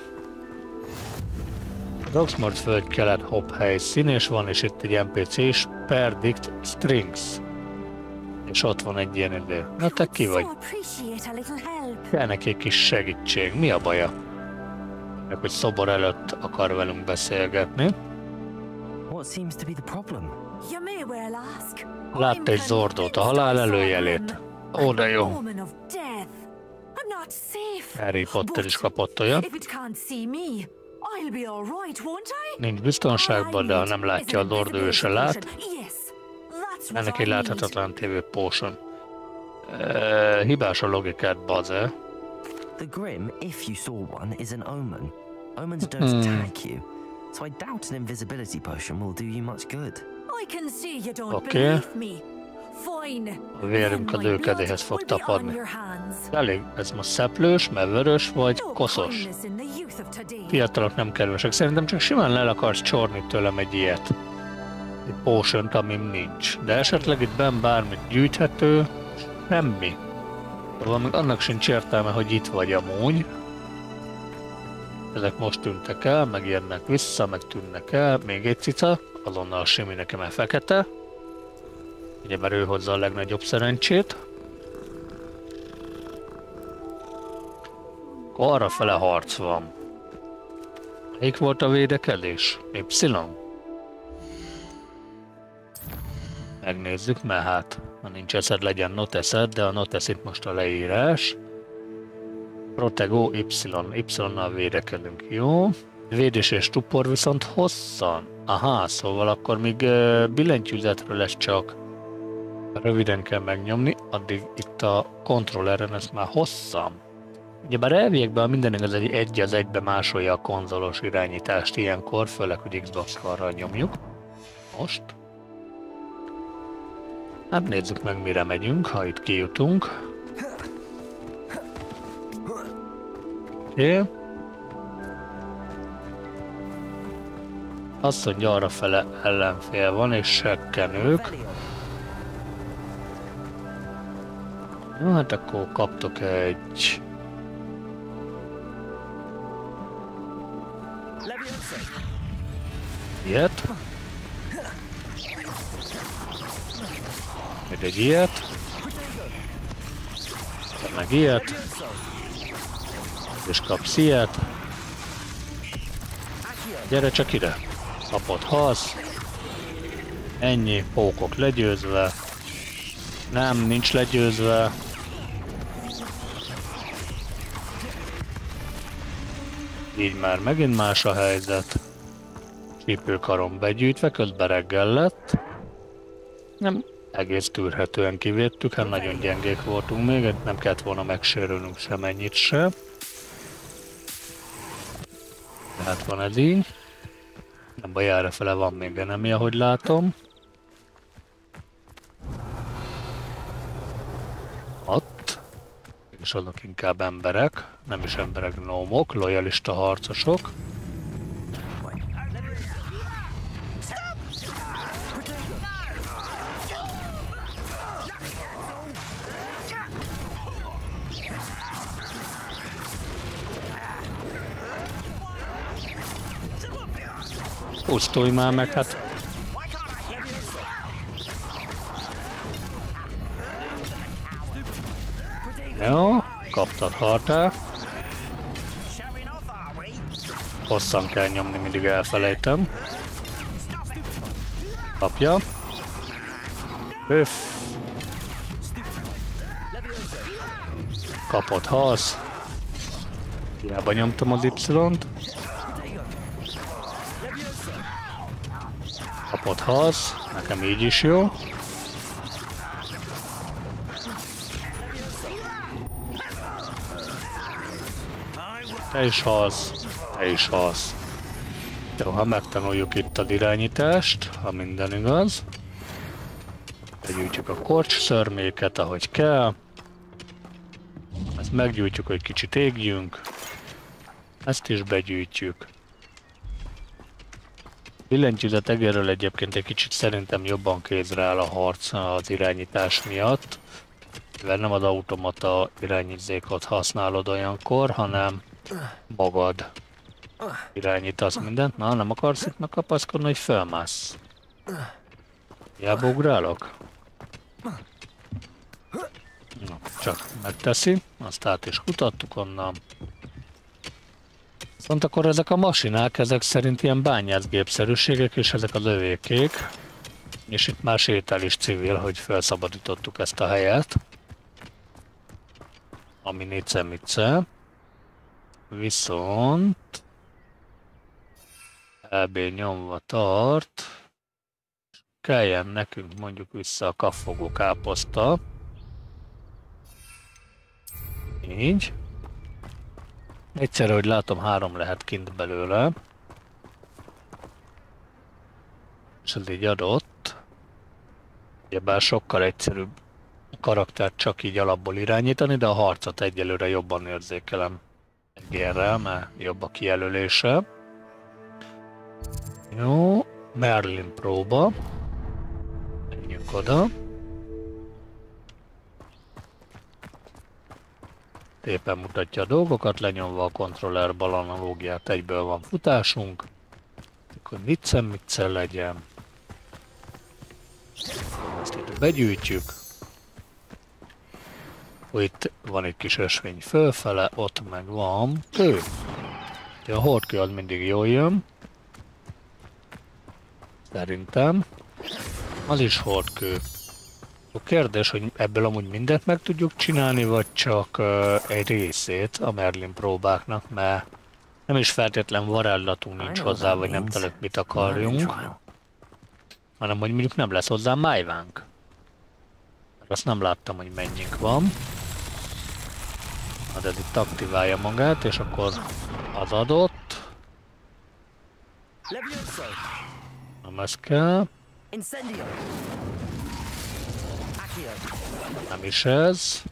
Speaker 1: Roxmord föld kelet hop helyszín, és van is itt egy NPC is, Perdict Strings. És ott van egy ilyen idő. Na te ki vagy? Kell neki egy kis segítség. Mi a baja? Meg hogy szobor előtt akar velünk beszélgetni.
Speaker 2: What seems to be the problem?
Speaker 1: Látta egy zordót, a halál előjelét. Ó, de jó. Harry Potter is kapott olyan. Nincs biztonságban, de ha nem látja a zordó, ő se lát. Ennek egy láthatatlan tévő potion. Hibás a logikát, baze.
Speaker 2: The Grim, if you saw one, is an omen. Omens don't attack you, so I doubt an invisibility potion will do you much good.
Speaker 5: I can see you don't believe me. Fine.
Speaker 1: A vérünk a lőkedéhez fog tapadni. Elég, ez most szeplős, mert vörös vagy koszos. Fiatalok nem kedvesek. Szerintem csak simán le akarsz csorni tőlem egy ilyet. Egy potion-t, amim nincs. De esetleg itt benn bármit gyűjthető, semmi. Szóval még annak sincs értelme, hogy itt vagy amúgy. Ezek most tűntek el, megérnek vissza, meg tűnnek el. Még egy cica, azonnal Simi nekem el fekete. Ugye, mert ő hozza a legnagyobb szerencsét. Akkor arrafele harc van. Melyik volt a védekezés? Y? Megnézzük, mert hát, ha nincs eszed, legyen not eszed, de a not eszed most a leírás. Protego Y. Y-nal védekezünk, jó. Védés és stupor viszont hosszan. Aha, szóval akkor még billentyűzetről lesz csak. Röviden kell megnyomni, addig itt a kontrolleren ezt már hosszan. Ugyebár elviekben minden igaz, egy az egybe másolja a konzolos irányítást ilyenkor, főleg, hogy Xbox karral nyomjuk. Most. Hát nézzük meg, mire megyünk, ha itt kijutunk. Oké. Azt mondja, arrafele ellenfél van, és sekkenők. Jó, hát akkor kaptok egy... ilyet. Még egy ilyet. Meg ilyet. És kapsz ilyet. Gyere csak ide. Kapott hasz. Ennyi, pókok legyőzve. Nem, nincs legyőzve. Így már megint más a helyzet. Csípőkaron begyűjtve, közben reggel lett. Nem egész tűrhetően kivédtük, hát nagyon gyengék voltunk még, nem kellett volna megsérülnünk semennyit se. Tehát van ez így. Nem baj, errefele van még enemi, ahogy látom. Ott. És azok inkább emberek, nem is emberek, gnómok, lojalista harcosok. Pusztulj már meg, hát. Jó, kaptad hartát. Hosszan kell nyomni, mindig elfelejtem. Kapja. Pöff. Kapott hasz. Hiába nyomtam az Y-t. Kapott hasz, nekem így is jó. Te is hasz, te is hasz. Jó, ha megtanuljuk itt az irányítást, ha minden igaz. Begyűjtjük a korcs szörméket, ahogy kell. Ezt meggyújtjuk, hogy kicsit égjünk. Ezt is begyűjtjük. Billentyűzet egérről egyébként egy kicsit szerintem jobban kézre áll a harc az irányítás miatt. Mivel nem az automata irányítékot használod olyankor, hanem magad irányítasz mindent. Na, nem akarsz itt megkapaszkodni, hogy felmász. Hiába ugrálok? Na, csak megteszi, azt át is kutattuk onnan. Viszont akkor ezek a masinák, ezek szerint ilyen bányászgépszerűségek, és ezek az övékék. És itt már sétál is civil, hogy felszabadítottuk ezt a helyet. Ami nice-mice. Viszont... LB nyomva tart. Kelljen nekünk mondjuk vissza a kaffogó káposzta. Így. Egyszerre, hogy látom, 3 lehet kint belőle. És ez így adott. Ugyebár sokkal egyszerűbb a karaktert csak így alapból irányítani, de a harcot egyelőre jobban érzékelem GR-rel, mert jobb a kijelölése. Jó, Merlin próba. Menjünk oda. Szépen mutatja a dolgokat, lenyomva a kontroller bal analógiát, egyből van futásunk. Akkor viccen legyen. Ezt itt begyűjtjük. Itt van egy kis ösvény fölfele, ott meg van kő. A hordkő az mindig jól jön. Szerintem. Az is hordkő. A kérdés, hogy ebből amúgy mindent meg tudjuk csinálni, vagy csak egy részét a Merlin próbáknak, mert nem is feltétlen varázslatunk nincs hozzá, vagy nem tudjuk mit akarjunk, hanem hogy mondjuk nem lesz hozzá májvánk. Azt nem láttam, hogy mennyink van. Hát ez itt aktiválja magát, és akkor az adott. Nem ez kell. Nem is ez.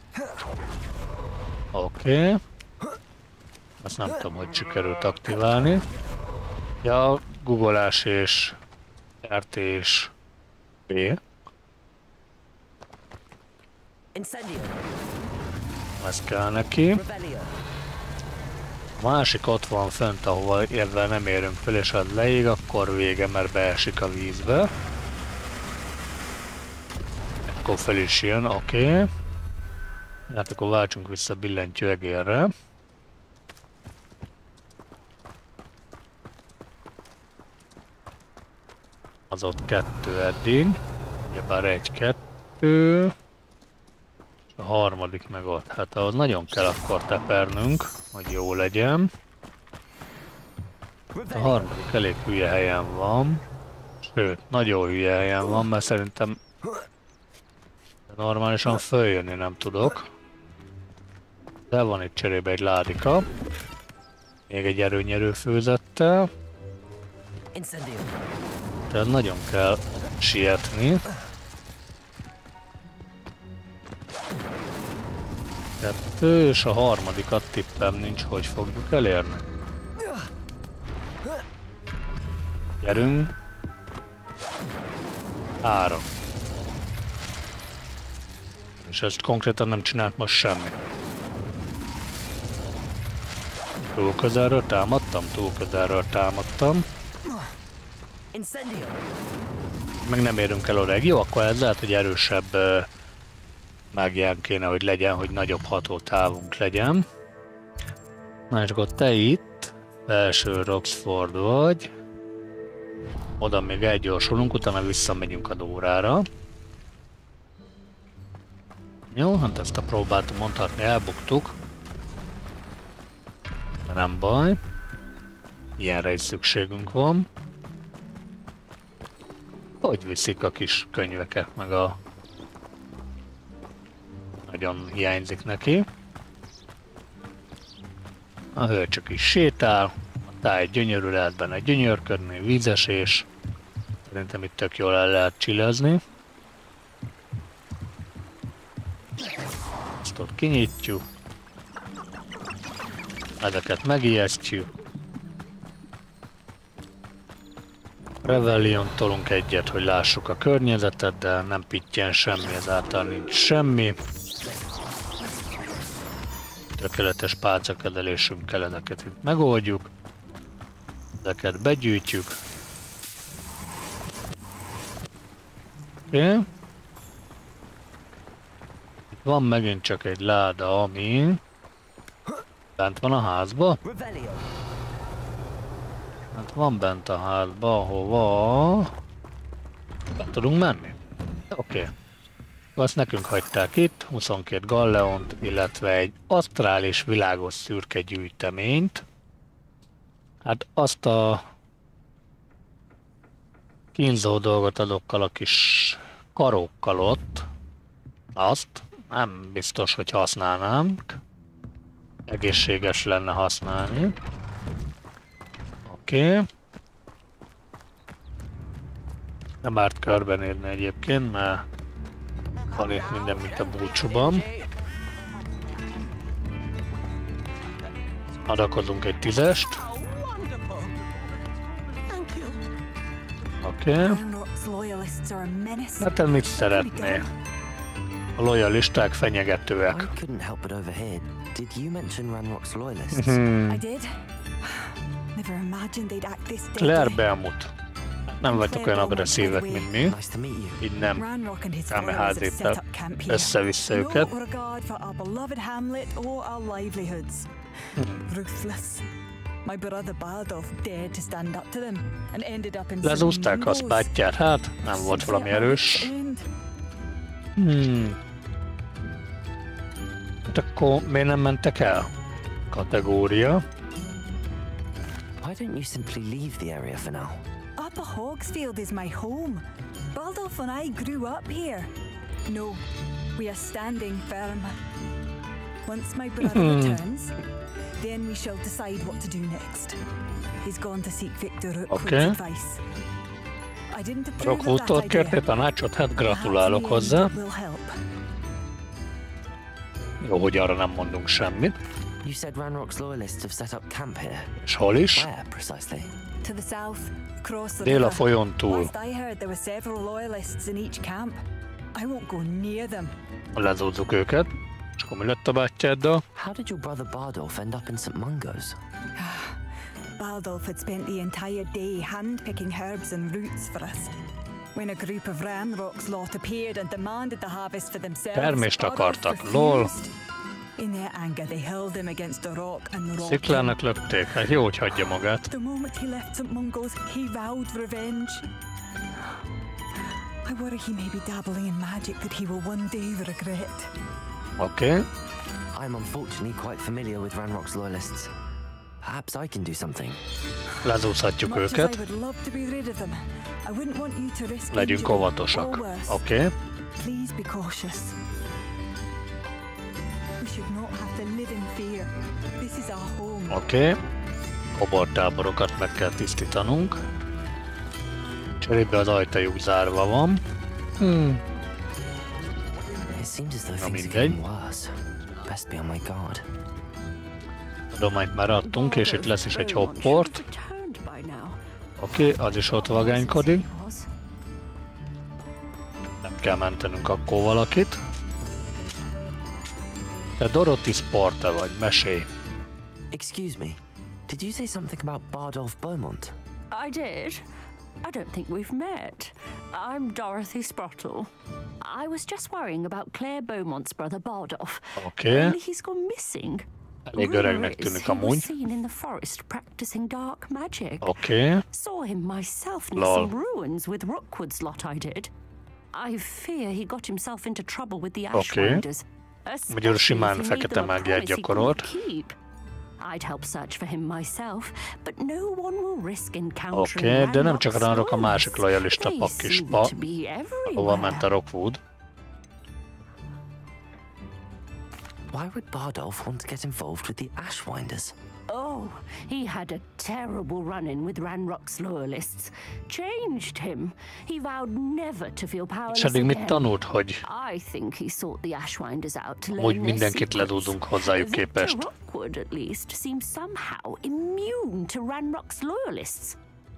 Speaker 1: Oké. Azt nem tudom, hogy sikerült aktiválni. Ja, googolás és RT és B. Ez kell neki. A másik ott van fönt, ahova érve nem érünk fel, és ha leég, akkor vége, mert beesik a vízbe. Akkor fel is jön, oké. Hát akkor váltsunk vissza billentyű egérre. Az ott 2 eddig. Ugyebár 1-2. A harmadik meg ott. Hát ahhoz nagyon kell akkor tepernünk, hogy jó legyen. A harmadik elég hülye helyen van. Sőt, nagyon hülye helyen van, mert szerintem normálisan följönni nem tudok. De van itt cserébe egy ládika. Még egy erőnyerő főzettel. Tehát nagyon kell sietni. 2, és a harmadikat tippem nincs, hogy fogjuk elérni. Gyerünk. 3. És ezt konkrétan nem csinált most semmi. Túl közelről támadtam, Meg nem érünk el odáig. Jó, akkor ez lehet, hogy erősebb mágián kéne, hogy legyen, hogy nagyobb hatótávunk legyen. Na és akkor te itt, belső Roxford vagy. Oda még elgyorsulunk, utána visszamegyünk a Dórára. Jó, hát ezt a próbát mondhatni elbuktuk. De nem baj. Ilyenre is szükségünk van. Hogy viszik a kis könyveket, meg a... Nagyon hiányzik neki. A hölcsök is sétál. A táj gyönyörű, lehet benne gyönyörködni, vízesés. Szerintem itt tök jól el lehet chillezni. Ezt ott kinyitjuk. Ezeket megijesztjük. Revellion tolunk egyet, hogy lássuk a környezetet, de nem pittyen semmi, ezáltal nincs semmi. Tökéletes pálcakezelésünkkel ezeket itt megoldjuk. Ezeket begyűjtjük. Oké. Itt van megint csak egy láda, ami bent van a házba. Hát van bent a házba, ahova be tudunk menni. Oké. Azt nekünk hagyták itt, 22 galleont, illetve egy asztrális világos szürke gyűjteményt. Hát azt a kínzó dolgot azokkal a kis karókkal ott, azt nem biztos, hogy használnánk. egészséges lenne használni. Oké. Nem árt körbenézni egyébként, mert van itt minden, mint a búcsúban. Adakozunk egy 10-est. Oké. Hát mit szeretné? A lojalisták fenyegetőek. Claire Belmont. Nem vagytok olyan agresszívek, mint mi. Így nem kámeházéttel össze-vissza őket. Lezúzták az bátyját, hát nem volt valami erős. Hát akkor miért nem mentek el? Kategória.
Speaker 2: Why don't you simply leave the area for now?
Speaker 5: Upper Hogsfield is my home. Baldolf and I grew up here. No, we are standing firm. Once my brother returns, then we shall decide what to do next. He's gone to seek Victor Rookwood's advice. I didn't approve of that idea.
Speaker 1: Kérte tanácsot? Hát gratulálok hozzá. Jó, hogy arra nem mondunk semmit.
Speaker 2: You said Ranrock's loyalists have set up camp here.
Speaker 1: És hol is?
Speaker 2: Where precisely?
Speaker 5: To the south, across the
Speaker 1: Dél a
Speaker 5: river.
Speaker 1: folyón túl.
Speaker 5: Last I heard there were several loyalists in each camp. I won't go near them.
Speaker 1: Lezúzzuk őket. És akkor mi lett a bátyjáddal?
Speaker 2: How did your brother Bardolph end up in St. Mungo's?
Speaker 5: Baldolf had spent the entire day hand-picking herbs and roots for us. When a group of Ranrock's lot appeared and demanded the harvest for themselves,
Speaker 1: Termést
Speaker 5: Bardolf
Speaker 1: akartak, lol.
Speaker 5: refused. In their anger, they hurled him against a rock and the rock.
Speaker 1: Sziklának lökték, hát jó, hogy hagyja magát.
Speaker 5: The moment he left St. Mungo's, he vowed revenge. I worry he may be dabbling in magic that he will one day regret.
Speaker 1: Oké.
Speaker 2: I'm unfortunately quite familiar with Ranrock's loyalists. Perhaps I can do something.
Speaker 1: Lezúzhatjuk
Speaker 5: Much as I
Speaker 1: őket.
Speaker 5: would love to be rid of them, I wouldn't want you to risk
Speaker 1: Legyünk
Speaker 5: injury
Speaker 1: óvatosak.
Speaker 5: or worse.
Speaker 1: Oké.
Speaker 5: Please be cautious. We should not have to live in fear. This is our home.
Speaker 1: Oké. Kobortáborokat meg kell tisztítanunk. Cserébe az ajtajuk zárva van.
Speaker 2: It seems as though
Speaker 1: Na
Speaker 2: things are
Speaker 1: mindegy.
Speaker 2: getting worse. Best be on my guard.
Speaker 1: Adományt már adtunk, és itt lesz is egy hopport. Oké, az is ott vagánykodik. Nem kell mentenünk akkor valakit. Te Dorothy Sporte vagy, mesélj.
Speaker 2: Excuse me. Did you say something about Bardolph Beaumont?
Speaker 6: I did. I don't think we've met. I'm Dorothy Sprottle. I was just worrying about Claire Beaumont's brother Bardolph.
Speaker 1: Oké.
Speaker 6: Only he's gone missing.
Speaker 1: Elég öregnek tűnik
Speaker 6: He was
Speaker 1: amúgy.
Speaker 6: seen in the forest practicing dark magic.
Speaker 1: Oké.
Speaker 6: Saw him myself near
Speaker 1: Lol.
Speaker 6: some ruins with Rookwood's lot I did. I fear he got himself into trouble with the
Speaker 1: Oké.
Speaker 6: Ashwinders.
Speaker 1: Magyarul simán
Speaker 6: especially if he made
Speaker 1: fekete
Speaker 6: them a
Speaker 1: mágiát
Speaker 6: promise he
Speaker 1: gyakorolt.
Speaker 6: couldn't keep. I'd help search for him myself, but no one will risk encountering
Speaker 1: Oké, de nem csak
Speaker 6: Ranrock's
Speaker 1: Ranrock, a másik
Speaker 6: loyalists.
Speaker 1: lojalista
Speaker 6: They
Speaker 1: pakkispa,
Speaker 6: seem to be
Speaker 1: ahova ment a
Speaker 6: everywhere.
Speaker 1: Rookwood.
Speaker 2: Why would Bardolph want to get involved with the Ashwinders?
Speaker 6: Oh, he had a terrible run-in with Ranrock's loyalists. Changed him. He vowed never to feel
Speaker 1: És
Speaker 6: powerless
Speaker 1: eddig mit
Speaker 6: again.
Speaker 1: tanult, hogy
Speaker 6: I think he sought the Ashwinders out to learn
Speaker 1: hogy
Speaker 6: their
Speaker 1: mindenkit
Speaker 6: secrets.
Speaker 1: ledúzunk hozzájuk
Speaker 6: Victor
Speaker 1: képest.
Speaker 6: Rookwood, at least, seems somehow immune to Ranrock's loyalists.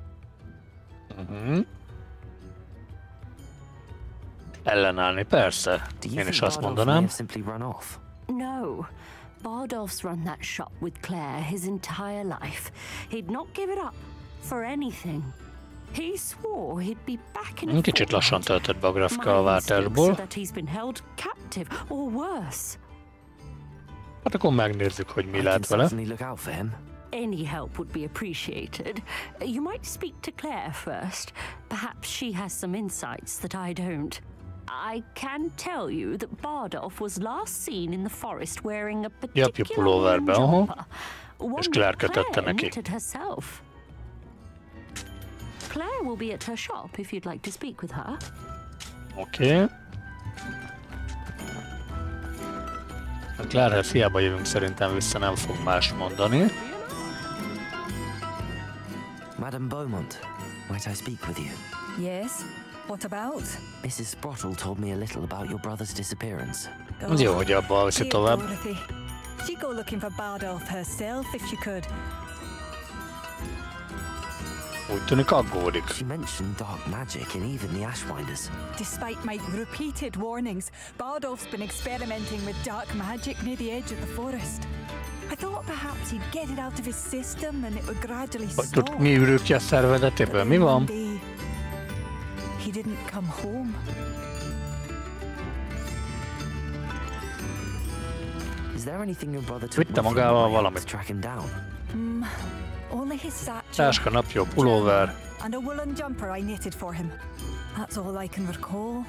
Speaker 1: Ellenállni, persze.
Speaker 2: Do you
Speaker 1: Én
Speaker 2: think
Speaker 1: is azt
Speaker 2: Bardolph may
Speaker 1: mondanám.
Speaker 2: have simply run off?
Speaker 6: No. Bardolph's run that shop with Claire his entire life. He'd not give it up for anything. He swore he'd be back in a
Speaker 1: Kicsit lassan
Speaker 6: fortnight.
Speaker 1: töltött be a grafika a
Speaker 6: My instincts
Speaker 1: váltásból.
Speaker 6: are that he's been held captive, or worse.
Speaker 1: Hát akkor megnézzük, hogy mi
Speaker 2: I can
Speaker 1: lehet vele.
Speaker 2: certainly look out for him.
Speaker 6: Any help would be appreciated. You might speak to Claire first. Perhaps she has some insights that I don't. I can tell you that Bardolph was last seen in the forest wearing a particular
Speaker 1: pulóverbe, aha.
Speaker 6: jumper. One
Speaker 1: És Claire
Speaker 6: that
Speaker 1: kötötte
Speaker 6: Claire
Speaker 1: neki.
Speaker 6: knitted herself. Claire will be at her shop if you'd like to speak with her.
Speaker 1: Oké. Clairehez hiába jövünk, szerintem vissza nem fog más mondani.
Speaker 2: Madame Beaumont, might I speak with you?
Speaker 5: Yes? What about?
Speaker 2: Mrs. Sprottle told me a little about your brother's disappearance.
Speaker 1: Jó, hogy abba viszi
Speaker 5: Dear
Speaker 1: tovább.
Speaker 5: Dorothy. She'd go looking for Bardolph herself if she could.
Speaker 1: Úgy tűnik aggódik.
Speaker 2: She mentioned dark magic in even the Ashwinders.
Speaker 5: Despite my repeated warnings, Bardolph's been experimenting with dark magic near the edge of the forest. I thought perhaps he'd get it out of his system and it would gradually
Speaker 1: Hogy
Speaker 5: stop.
Speaker 1: tud mi ürül ki a szervezetéből? Mi van?
Speaker 5: He didn't come home.
Speaker 2: Is there anything your brother took
Speaker 1: Vitte
Speaker 2: with him
Speaker 1: magával
Speaker 2: that might help
Speaker 1: valamit.
Speaker 2: us track him down?
Speaker 5: Only his satchel.
Speaker 1: Táska, napjó, pulóver.
Speaker 5: And a woolen jumper I knitted for him. That's all I can recall.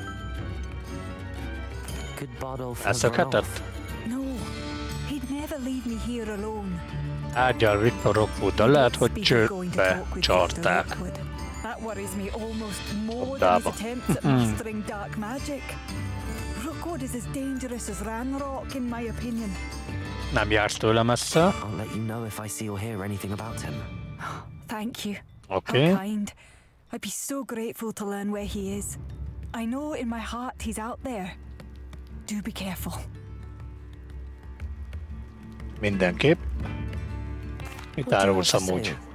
Speaker 2: Could Bardolph have run
Speaker 1: Elszökhetett?
Speaker 2: off?
Speaker 5: No, he'd never leave me here alone.
Speaker 1: Ágyal Victor Rockwooddal lehet, hogy csődbe csarták.
Speaker 5: That worries me almost more than his
Speaker 1: Dába.
Speaker 5: attempts at mastering dark magic. Rookwood is as dangerous as Ranrock, in my opinion.
Speaker 1: Nem jársz tőle messze.
Speaker 2: I'll let you know if I see or hear anything about him.
Speaker 5: Thank you.
Speaker 1: Oké.
Speaker 5: How kind. I'd be so grateful to learn where he is. I know in my heart he's out there. Do be careful.
Speaker 1: Mindenképp. Mit
Speaker 2: What do you
Speaker 1: árulsz
Speaker 2: have to
Speaker 1: amúgy?
Speaker 2: say?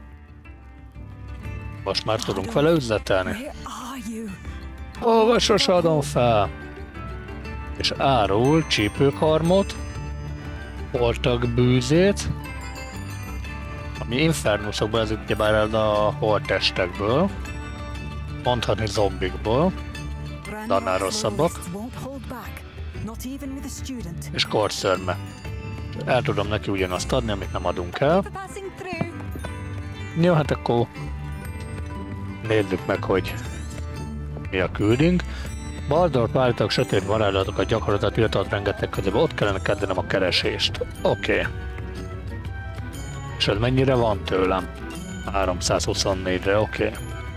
Speaker 1: Most már tudunk vele üzletelni?
Speaker 5: Where are you?
Speaker 1: Olvasos adom fel! És árul csípőkarmot, holtak bűzét, ami infernuszokból, ez ugyebár a holttestekből, mondhatni zombikból, de annál rosszabbak, és korszörme. El tudom neki ugyanazt adni, amit nem adunk el. Jó, hát akkor nézzük meg, hogy mi a küldünk. Bardolph állítólag sötét varázslatokat gyakorlatilag tiltott rengeteg közben, ott kellene kezdenem a keresést. Oké. És ez mennyire van tőlem? 324-re, oké.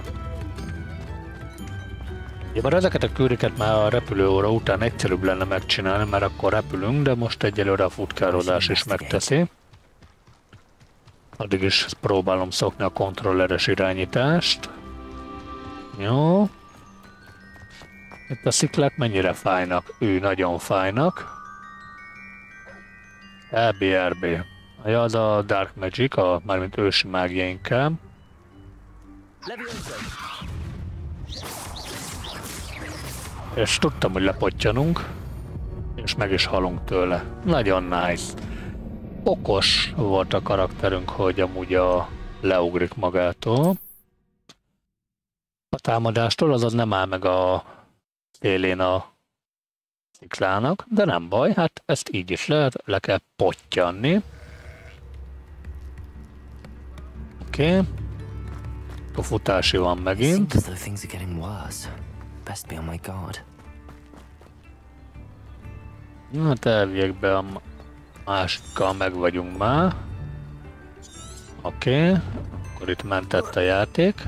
Speaker 1: Ja, bár ezeket a küldéket már a repülőóra után egyszerűbb lenne megcsinálni, mert akkor repülünk, de most egyelőre a futkározás is megteszi. Addig is próbálom szokni a kontrolleres irányítást. Jó. Itt a sziklák mennyire fájnak? Nagyon fájnak. LBRB. Ja, az a Dark Magic, mármint ősi mágia inkább. És tudtam, hogy lepottyanunk, és meg is halunk tőle. Nagyon nice. Okos volt a karakterünk, hogy amúgy leugrik magától. A támadástól, azaz nem áll meg a szélén a sziklának, de nem baj, hát ezt így is lehet, le kell pottyanni. Oké. A futási van megint. Hát elviekben a másikkal meg vagyunk már. Oké. Akkor itt mentett a játék.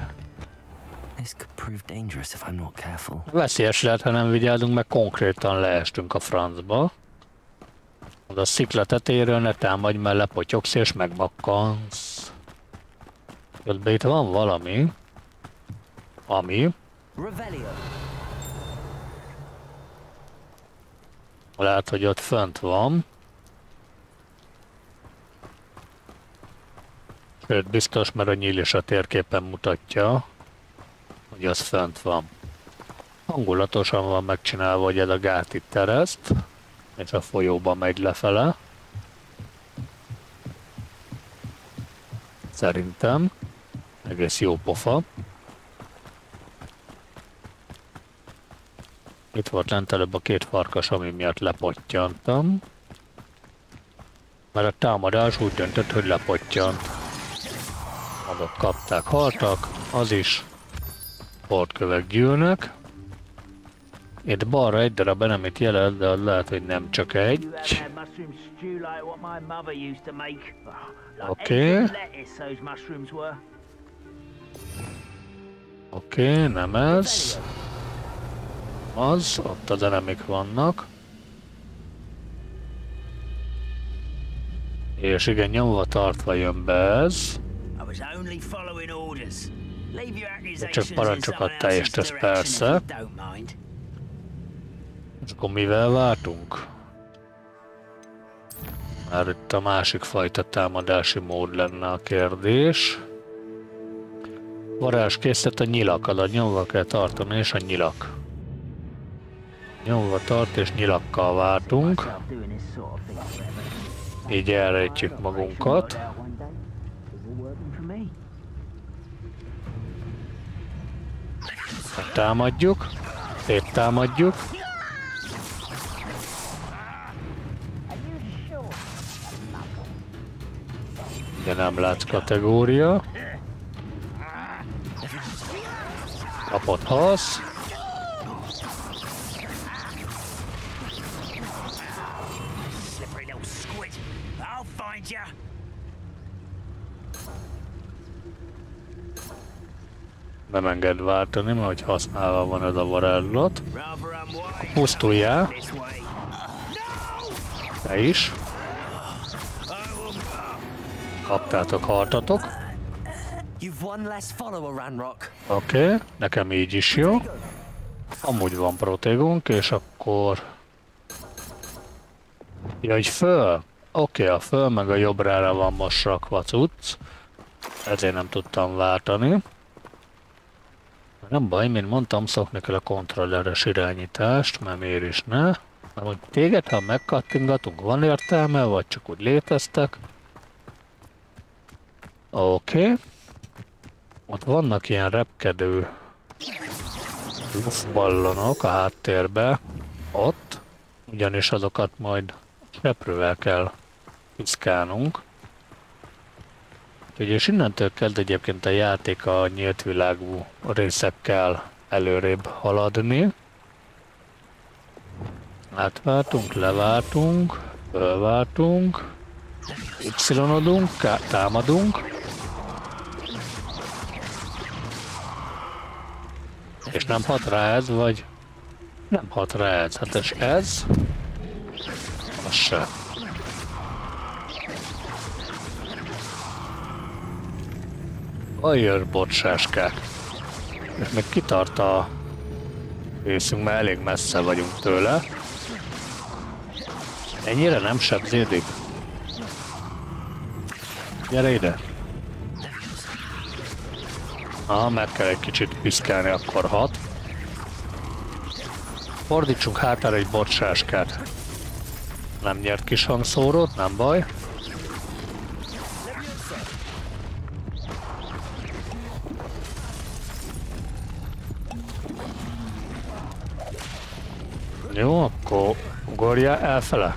Speaker 1: Veszélyes lehet, ha nem vigyázunk, mert konkrétan leestünk a francba. Az a szikla tetejéről ne támadj, mert lepotyogsz és megmakkansz. Közben itt van valami, ami lehet, hogy ott fönt van. Sőt, biztos, mert a nyílés a térképen mutatja, hogy az fönt van. Hangulatosan van megcsinálva, hogy ez a gát itt tereszt, és a folyóba megy lefele. Szerintem. Egész jó pofa. Itt volt lent előbb a két farkas, ami miatt lepottyantam. Mert a támadás úgy döntött, hogy lepottyan. Azok kapták, haltak, az is. Portkövek gyűlnek. Itt balra egy darab enemit jelent, de az lehet, hogy nem csak egy. Oké. Oké, nem ez. Az, ott az enemik vannak. És igen, nyomva tartva jön be ez. Csak parancsokat teljesítesz persze. És akkor mivel váltunk? Már itt a másik fajta támadási mód lenne a kérdés. Varázskészlet a nyilakat, nyomva kell tartani, és a nyilak. Nyomva tart, és nyilakkal váltunk. Így elrejtjük magunkat. Támadjuk. Széttámadjuk. De nem látsz kategória. Kapott hasz. Nem enged váltani, mert hogy használva van ez a varázslat. Pusztuljál. Te is. Kaptátok, haltatok. Oké, nekem így is jó. Amúgy van protégunk, és akkor... Ja, hogy föl. Oké, a föl meg a jobbrára van most rakva cucc. Ezért nem tudtam váltani. Nem baj, mint mondtam, szokni kell a kontrolleres irányítást, mert miért is ne. Mert hogy téged, ha megkattingatunk, van értelme, vagy csak úgy léteztek. Oké. Ott vannak ilyen repkedő luftballonok a háttérbe. Ott. Ugyanis azokat majd seprővel kell piszkálnunk. És innentől kezd egyébként a játék a nyílt világú részekkel előrébb haladni. Átváltunk, leváltunk, fölváltunk, Y-odunk, támadunk. És nem hat rá ez, vagy nem hat rá ez. Hát és ez, az se. Ajjör, bocsáskák. És még kitart a részünk, mert elég messze vagyunk tőle. Ennyire nem sebződik? Gyere ide! Meg kell egy kicsit piszkálni, akkor hat. Fordítsunk hátára egy bocsáskát. Nem nyert kis hangszórót, nem baj. Jó, akkor ugorjál elfele.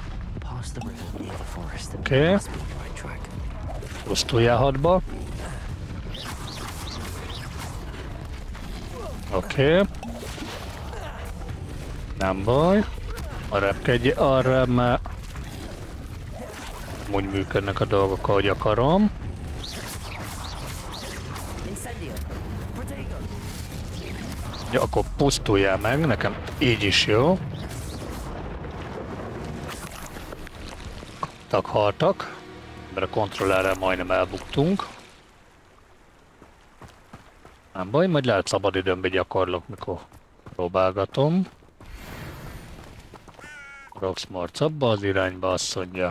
Speaker 1: Oké. Pusztuljál hadba. Oké. Nem baj. Repkedj arra, mert úgy működnek a dolgok, ahogy akarom. Ja, akkor pusztuljál meg, nekem így is jó. Haltak, mert a kontrollerrel majdnem elbuktunk. Nem baj, majd lehet szabad időmbe gyakorlok, mikor próbálgatom. Roxmarc abba az irányba, azt mondja.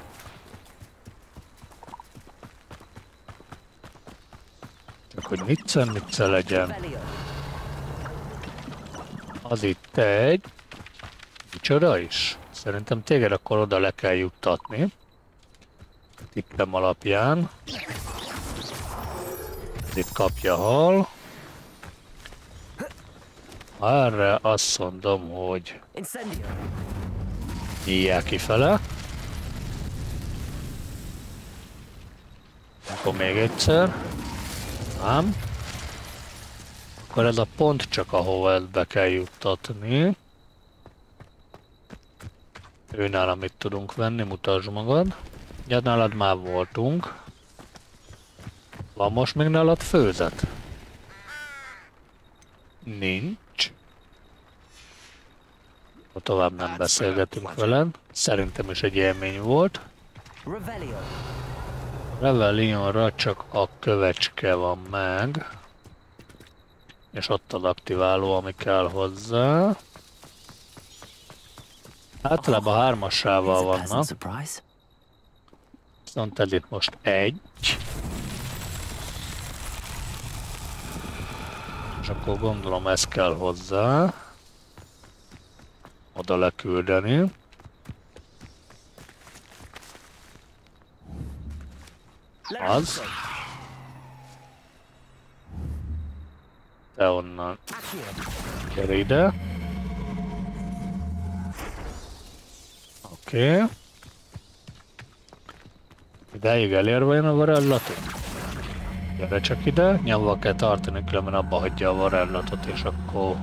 Speaker 1: Csak hogy mit legyen. Az itt egy. Micsoda is? Szerintem téged akkor oda le kell juttatni. Tippem alapján. Itt kapja hal. Erre azt mondom, hogy nyíljál kifele. Akkor még egyszer. Nem. Akkor ez a pont csak ahova ezt be kell juttatni. Őnála mit tudunk venni, mutasd magad. Ja, nálad már voltunk. Van most még nálad főzet? Nincs. Tovább nem beszélgetünk veled. Szerintem is egy élmény volt.
Speaker 2: Revelio.
Speaker 1: Revelionra csak a kövecske van meg. És ott az aktiváló, ami kell hozzá. Általában hármassával vannak. Viszont ez itt most egy. És akkor gondolom ezt kell hozzá. Oda leküldeni. Az. Te onnan. Gyere ide. Oké. Ideig elérve jön a varállatot. Gyere csak ide, nyomva kell tartani, különben abba hagyja a varállatot, és akkor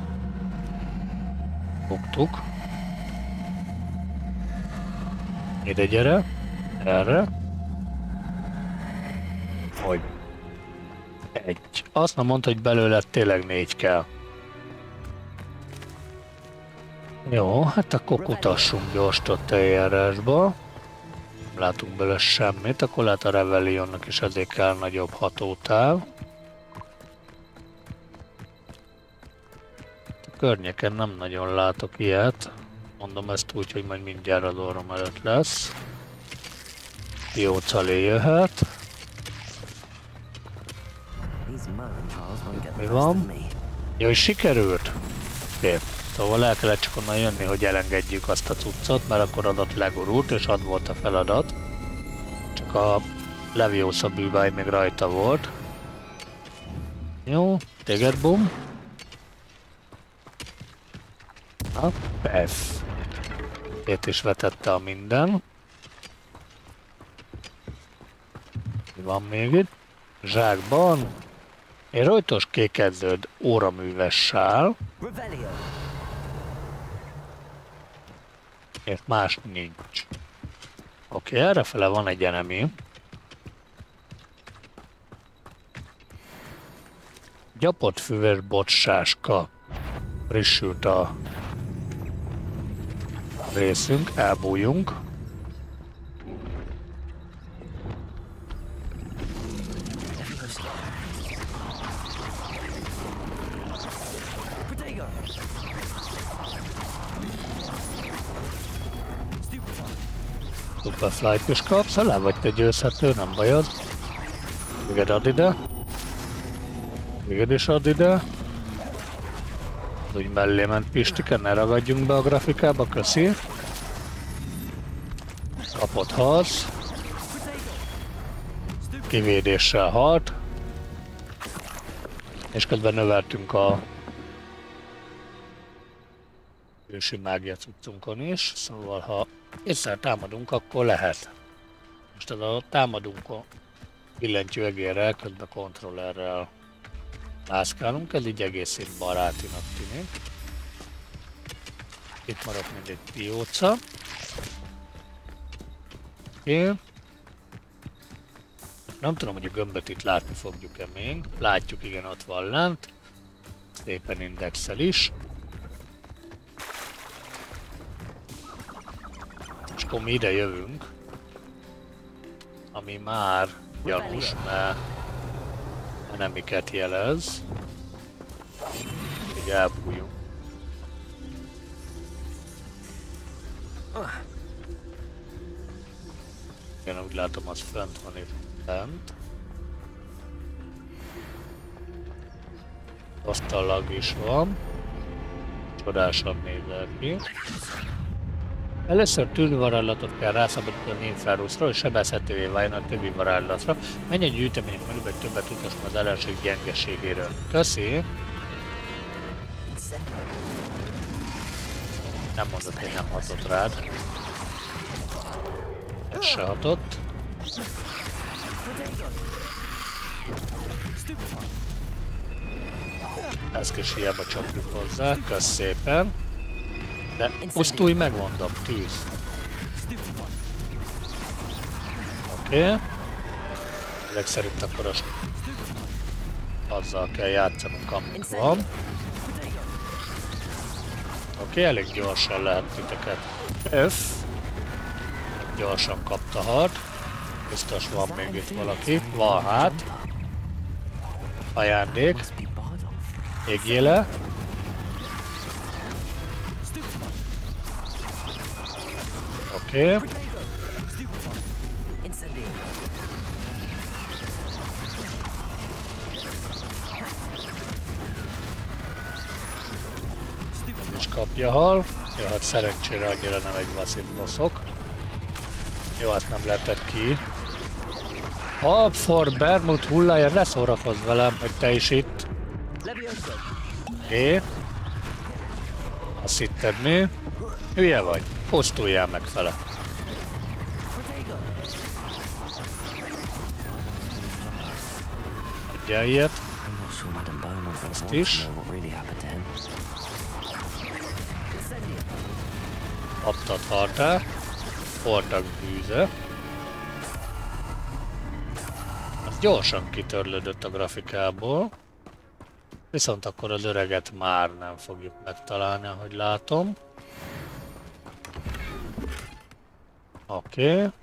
Speaker 1: fogtuk. Ide gyere, erre. Hogy? Egy. Azt nem mondta, hogy belőle tényleg 4 kell. Jó, hát akkor kutassunk gyors ott eljárásba. Látunk belőle semmit, akkor lehet a Revelionnak is ezért kell nagyobb hatótáv. A környéken nem nagyon látok ilyet. Mondom ezt úgy, hogy majd mindjárt az orrom előtt lesz. Pióc alé jöhet. Mi van? Jó, és sikerült? Szép. Szóval el kellett csak onnan jönni, hogy elengedjük azt a cuccot, mert akkor adat legurult, és ad volt a feladat. Csak a Leviosa bűváj még rajta volt. Jó, téged bum. Na, F. Itt is vetette a minden. Mi van még itt? Zsákban. Egy rojtos kékedződ óraműves sál. És más nincs. Oké, errefele van egy enemy. Gyapott füves bocsáska. Frissült a részünk, elbújjunk. Super flight is kapsz, le vagy te győzhető, nem bajod. Véged add ide. Véged is add ide. Úgy mellé ment Pistike, ne ragadjunk be a grafikába, köszi. Kapott harc. Kivédéssel halt. És közben növeltünk a ősi mágia cuccunkon is, szóval ha észre támadunk, akkor lehet. Most ez a támadunkon billentyűegérrel, közben kontrollerrel mászkálunk, ez így egész barátinak tűnik. Itt maradt mind egy pióca. Oké. Nem tudom, hogy a gömböt itt látni fogjuk-e még. Látjuk, igen, ott van lent. Szépen indexel is. És akkor mi ide jövünk. Ami már gyanús, mert enemiket jelez. Így elbújunk. Igen, úgy látom, az fönt van itt bent. Asztallag is van. Csodásan nézel ki. Először tűzvarázslatot kell rászabadítani a Ninferusra, hogy sebezhetővé váljon a többi varázslatra. Menj egy gyűjtemények menübe, hogy többet tudhassam az ellenség gyengeségéről. Köszi! Nem mondod, hogy nem hatott rád. Ez se hatott. Ezt is hiába csapjuk hozzá, kösz szépen. De pusztulj, megmondom, tűz. Oké. Ezek szerint akkor azzal kell játszanunk, amit van. Oké, elég gyorsan lehet titeket. Gyorsan kapta hard. Biztos van még itt valaki. Van hát. Ajándék.
Speaker 2: Must be Bardolph.
Speaker 1: Égjél le. Oké.
Speaker 2: Incendio.
Speaker 1: És kapja hal. Jó, hát szerencsére annyira nem egy masszív bosszok. Jó, azt nem lehetett ki. For Bermud hullája, ne szórakozz velem, hogy te is itt. Oké. Azt hitted mi? Hülye vagy? Pusztuljál meg fele. Adjál ilyet.
Speaker 2: I'm not sure Madame Beaumont will want to
Speaker 1: is.
Speaker 2: know what really happened to him.
Speaker 1: Kaptathatál. Voltak bűze. Az gyorsan kitörlődött a grafikából. Viszont akkor az öreget már nem fogjuk megtalálni, ahogy látom. Oké.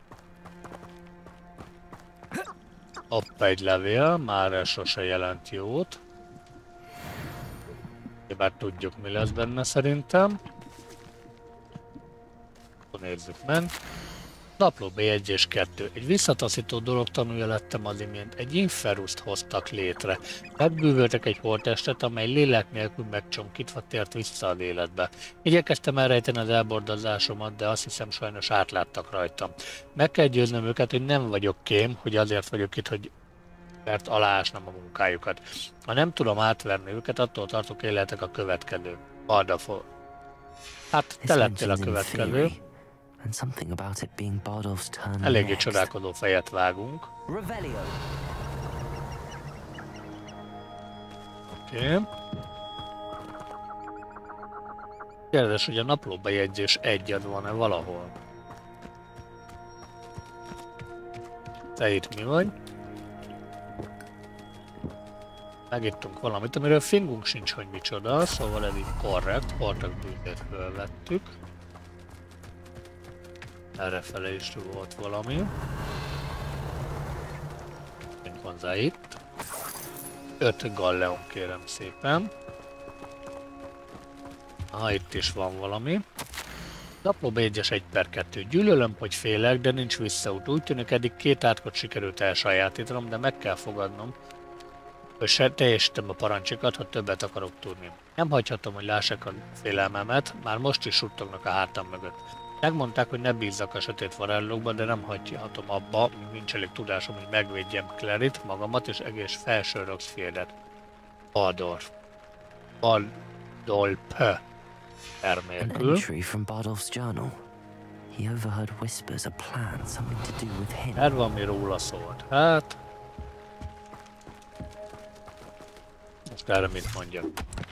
Speaker 1: Hopp, egy levél, már ez sose jelent jót. Bár tudjuk, mi lesz benne szerintem. Akkor nézzük meg. Napló B1 és 2. Egy visszataszító dolog tanulja lettem az imént. Egy Inferust hoztak létre. Megbűvöltek egy holttestet, amely lélek nélkül megcsonkítva tért vissza az életbe. Igyekeztem elrejteni az elbordazásomat, de azt hiszem sajnos átláttak rajtam. Meg kell győznöm őket, hogy nem vagyok kém, hogy azért vagyok itt, hogy mert aláásnam a munkájukat. Ha nem tudom átverni őket, attól tartok, hogy lehetek a következő. Bardolph. Hát te lettél a következő.
Speaker 2: And something about it being Bardolph's turn
Speaker 1: Eléggé
Speaker 2: next.
Speaker 1: csodálkozó fejet vágunk.
Speaker 2: Revelio.
Speaker 1: Oké. Kérdés, hogy a naplóbejegyzés egyad van-e valahol? Te itt mi vagy? Megittunk valamit, amiről fingunk sincs, hogy micsoda, szóval ez így korrekt. Voltak bűzét fölvettük. Errefele is volt valami. Mint hozzá itt. 5 galleon kérem szépen. Aha, itt is van valami. Napló B1-es 1/2. Gyűlölöm, hogy félek, de nincs visszaút. Úgy tűnik, eddig 2 átkot sikerült elsajátítanom, de meg kell fogadnom, hogy teljesítem a parancsokat, ha többet akarok tudni. Nem hagyhatom, hogy lássák a félelmemet, már most is suttognak a hátam mögött. Megmondták, hogy ne bízzak a sötét varázslókba, de nem hagyhatom abba, míg nincs elég tudásom, hogy megvédjem Claryt, magamat és egész felső Roxfieldet. Bardolph.
Speaker 2: An
Speaker 1: Termélkül.
Speaker 2: entry from Bardolph's journal. He overheard whispers, a plan, something to do with him.
Speaker 1: Ez valami róla szólt. Hát... Most erre mit mondjak?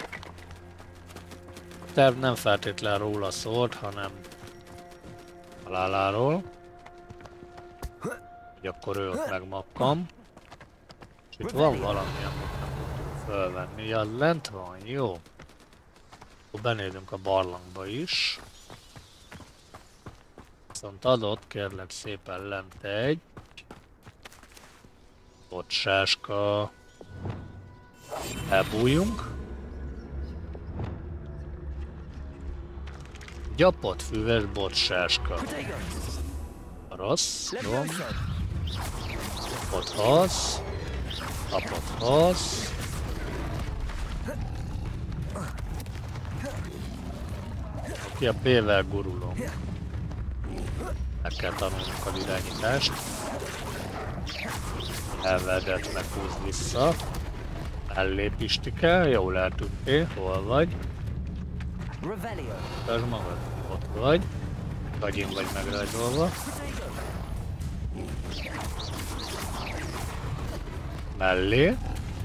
Speaker 1: Terv nem feltétlen róla szólt, hanem haláláról. Hogy akkor ő ott megmakkam. És itt van valami, amit nem tudtunk fölvenni. Ja, lent van, jó. Akkor benézünk a barlangba is. Viszont adott, kérlek szépen lent egy bocsáska. Elbújjunk. Gyapott füves bocsáska. Rossz, jó. Ott hasz. Kapott hasz. Ki a B-vel gurulom. Meg kell tanulnunk az irányítást. Elvedett, meg húz vissza. Ellép Istike, jól eltudtél, hol vagy? Tartsd magad, ott vagy. Gagyin vagy megrajzolva. Mellé.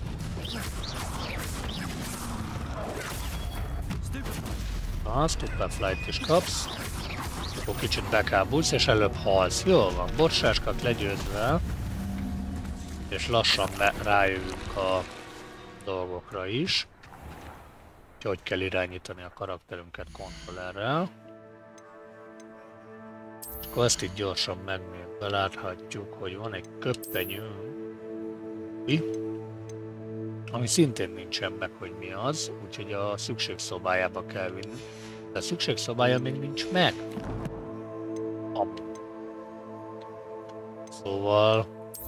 Speaker 1: Stupid Flight is kapsz. Akkor kicsit bekábulsz és előbb halsz. Jól van, bocsáskat legyőzve. És lassan rájövünk a dolgokra is. Hogy kell irányítani a karakterünket kontrollerrel. Akkor ezt itt gyorsan megnézve láthatjuk, hogy van egy köppenyő, ami szintén nincsen meg, hogy mi az, úgyhogy a szükségszobájába kell vinni. De a szükségszobája még nincs meg. Szóval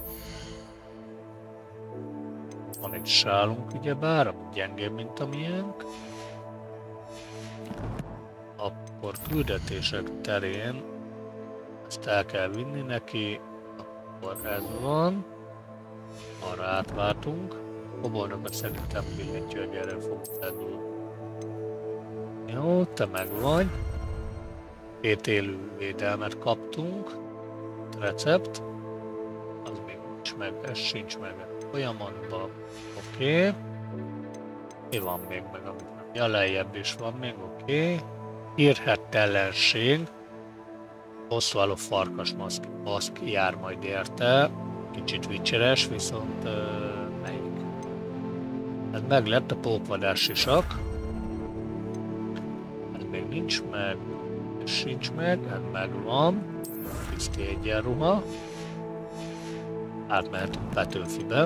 Speaker 1: van egy sálunk ugyebár, ami gyengébb, mint a miénk. Akkor küldetések terén ezt el kell vinni neki, akkor ez van. Arra átváltunk. Koboldokban szerintem billentyűgerrel fogunk elindulni. Jó, te meg vagy. 2 élő védelmet kaptunk. Recept. Az még nincs meg, ez sincs meg. Folyamatban. Oké. Mi van még meg, amit nem? Ja, lejjebb is van még, oké. Hírhettelenség. Hosszúálló farkas maszk jár majd érte. Kicsit vicseres, viszont melyik? Ez meg lett a pókvadás sisak. Ez még nincs meg. Ez sincs meg, ez megvan. Tiszti egyenruha. Átmehetünk Petőfibe.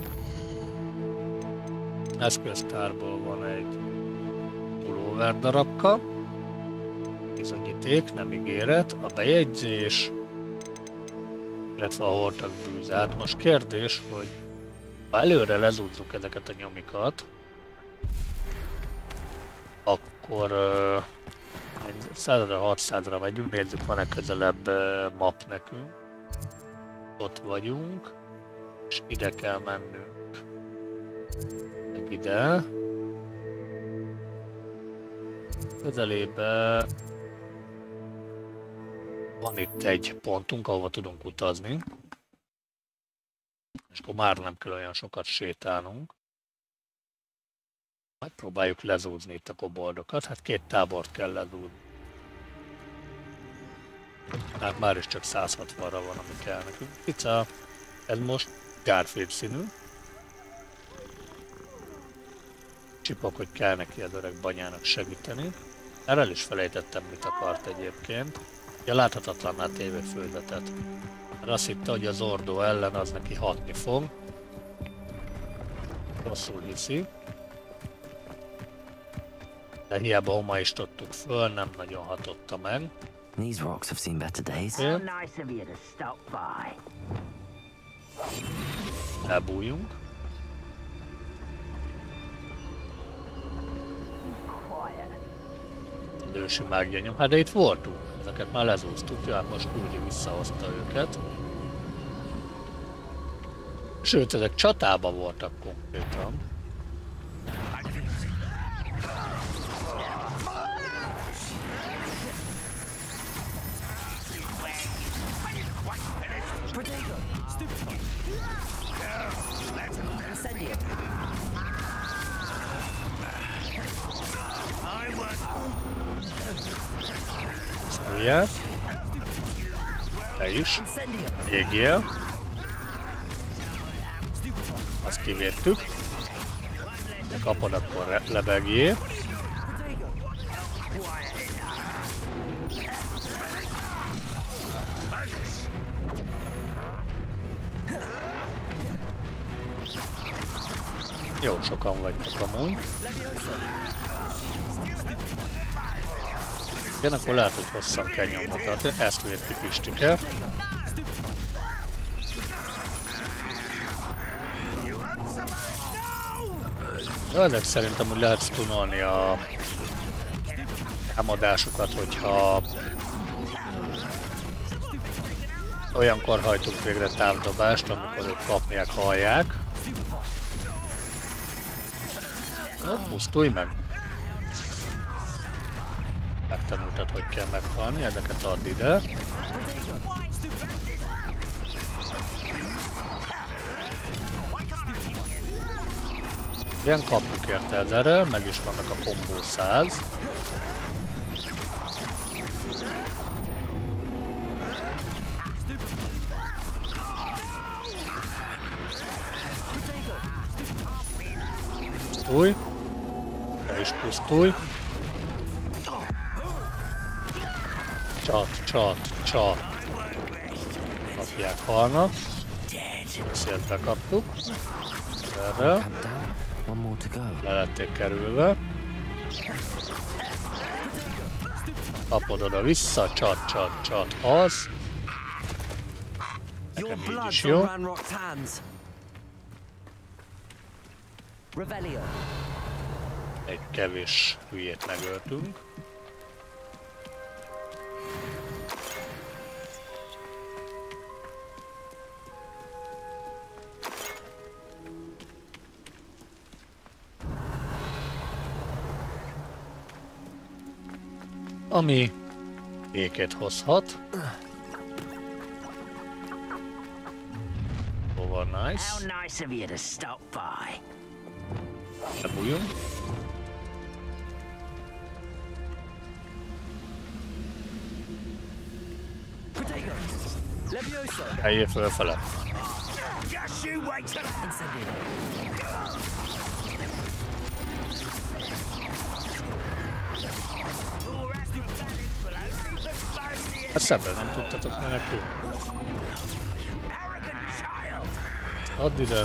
Speaker 1: Eszköztárból van egy pulóver darabka. Bizonyíték, nem ígéret. A bejegyzés, illetve a holtak bűzát. Most kérdés, hogy ha előre lezúzzuk ezeket a nyomikat, akkor 100-ra, 600-ra megyünk, nézzük, van-e közelebb map nekünk. Ott vagyunk, és ide kell mennünk. Meg ide. Közelébe van itt egy pontunk, ahova tudunk utazni. És akkor már nem kell olyan sokat sétálnunk. Megpróbáljuk lezúzni itt a koboldokat. Hát 2 tábort kell lezúzni. Hát már is csak 160-ra van, ami kell nekünk. Pica, ez most Garfield színű. Csipok, hogy kell neki az öreg banyának segíteni. Erre el is felejtettem, mit akart egyébként. Ja, láthatatlanná tévé főzetet. Mert azt hitte, hogy az Ordó ellen az neki hatni fog. Rosszul hiszi. De hiába homályosítottuk föl, nem nagyon hatotta meg.
Speaker 2: These rocks have seen better days.
Speaker 7: How nice of you to stop by.
Speaker 1: Elbújjunk. Idősi mágnyanyom. Hát de itt voltunk. Ezeket már lezúztuk. Ja, hát most úgy visszahozta őket. Sőt, ezek csatában voltak konkrétan. Szúrját. Te is. Égjél. Azt kivédtük. Kapod, akkor lebegjél. Jó sokan vagytok amúgy. Igen, akkor lehet, hogy hosszan kell nyomnak. Ezt védtük Istike. Ezek szerintem úgy lehet stunolni a támadásokat, hogyha olyankor hajtunk végre távdobást, amikor ők kapják, hallják. Pusztulj meg! Megtanultad, hogy kell meghalni, ezeket add ide. Ilyen kapjuk érte ezerrel, meg is vannak a kombó 100. Pusztulj. Te is pusztulj. Csat. Kapják, halnak. Szét bekaptuk. Erre. Le lették kerülve. Kapod oda vissza, csat. Az. Nekem így is jó. Egy kevés hülyét megöltünk. Ami békét hozhat. Over nice.
Speaker 7: How nice of you to stop by.
Speaker 1: Lebújjunk. Helyé fölfele. Hát szebben nem tudtatok menekülni. Add ide.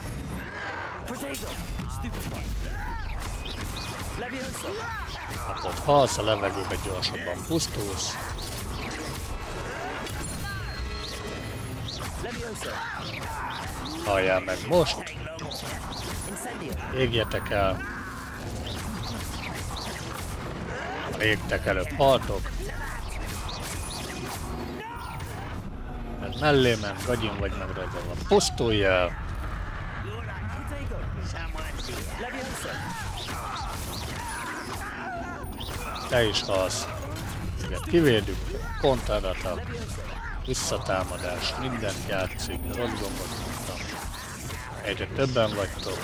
Speaker 1: Hát ott halsz, a levegőben gyorsabban pusztulsz. Halljál meg most. Égjetek el. Égtek előbb, haltok. Mert mellé ment, gagyin vagy megragadva. Pusztulj el! Te is halsz. Igen, kivédjük, kontradatak, visszatámadás, mindent játszik, rossz gombot mondtam. Egyre többen vagytok.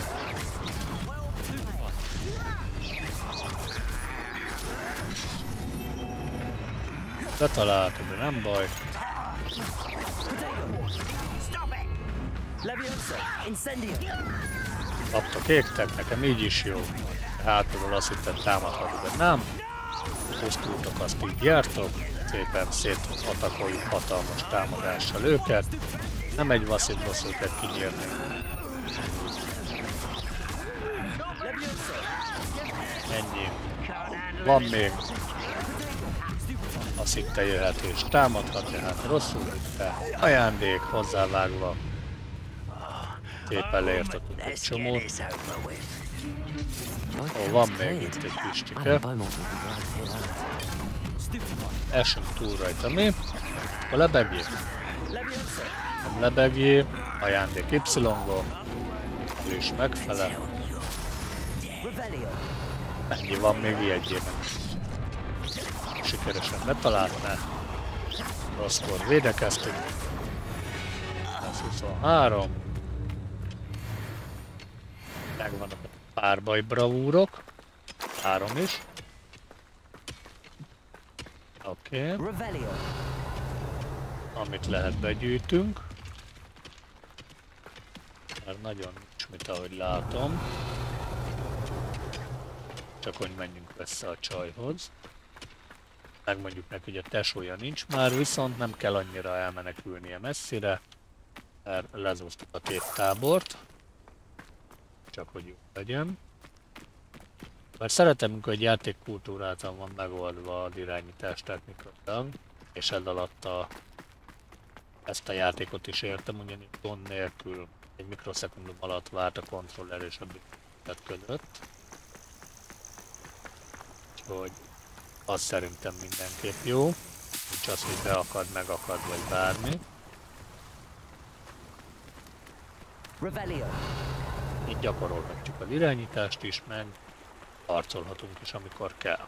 Speaker 1: Betaláltok, de nem baj. Kaptok, égtek, nekem így is jó. Hátulról azt hittem támadhatok, de nem. Pusztultok, azt így jártok. Szépen szétatakoljuk hatalmas támadással őket. Nem egy vaszít boss őket kinyírni. Ennyi. Van még. Azt hitte jöhet és támadhat, tehát rosszul hitte. Ajándék hozzávágva. Szépen leértettük egy csomót. Ó, van még itt egy kistike. Esünk túl rajta mi. A lebegjé. A lebegjé. Ajándék Y-gó. Ő is megfelel. Ennyi van még jegyében. Sikeresen betaláltná. Rosszkor védekeztünk. 23. Megvannak a párbaj bravúrok. 3 is. Oké. Amit lehet begyűjtünk. Mert nagyon nincs mit, ahogy látom. Csak hogy menjünk vissza a csajhoz. Megmondjuk neki, hogy a tesója nincs már, viszont nem kell annyira elmenekülnie messzire. Mert lezúztuk a két tábort. Csak hogy jó legyen. Mert szeretem, hogy játékkultúráltan van megoldva az irányítás technikailag, és ez alatt ezt a játékot is értem, ugyanis gond nélkül egy mikroszekundum alatt vált a kontroller és a bűnöket között. Úgyhogy az szerintem mindenképp jó, nincs az, hogy beakad, megakad vagy bármi. Így gyakorolhatjuk az irányítást is, meg harcolhatunk is, amikor kell.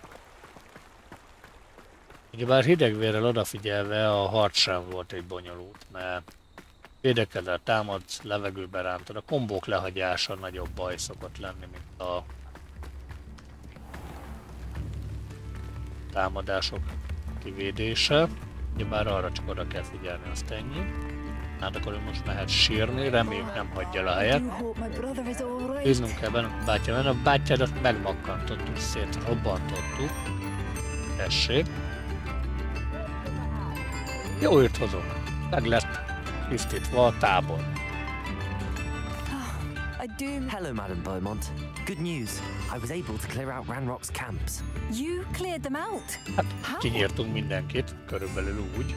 Speaker 1: Ugyebár hidegvérrel odafigyelve a harc sem volt egy bonyolult, mert védekezel, támadsz, levegőbe rántod, a kombók lehagyása nagyobb baj szokott lenni, mint a támadások kivédése. Ugyebár arra csak oda kell figyelni, azt ennyi. Hát akkor ő most mehet sírni, reméljük nem hagyja a helyet. Bíznunk kell benne a bátyja, mert a bátyádat megmakkantottuk, szétrobbantottuk. Tessék. Jó írt hozok. Meg lett tisztítva a tábor.
Speaker 5: I do.
Speaker 2: Hello, Madame Beaumont. Good news. I was able to clear out Ranrock's camps.
Speaker 5: You cleared them out?
Speaker 1: Hát
Speaker 5: How?
Speaker 1: kinyírtunk mindenkit, körülbelül úgy.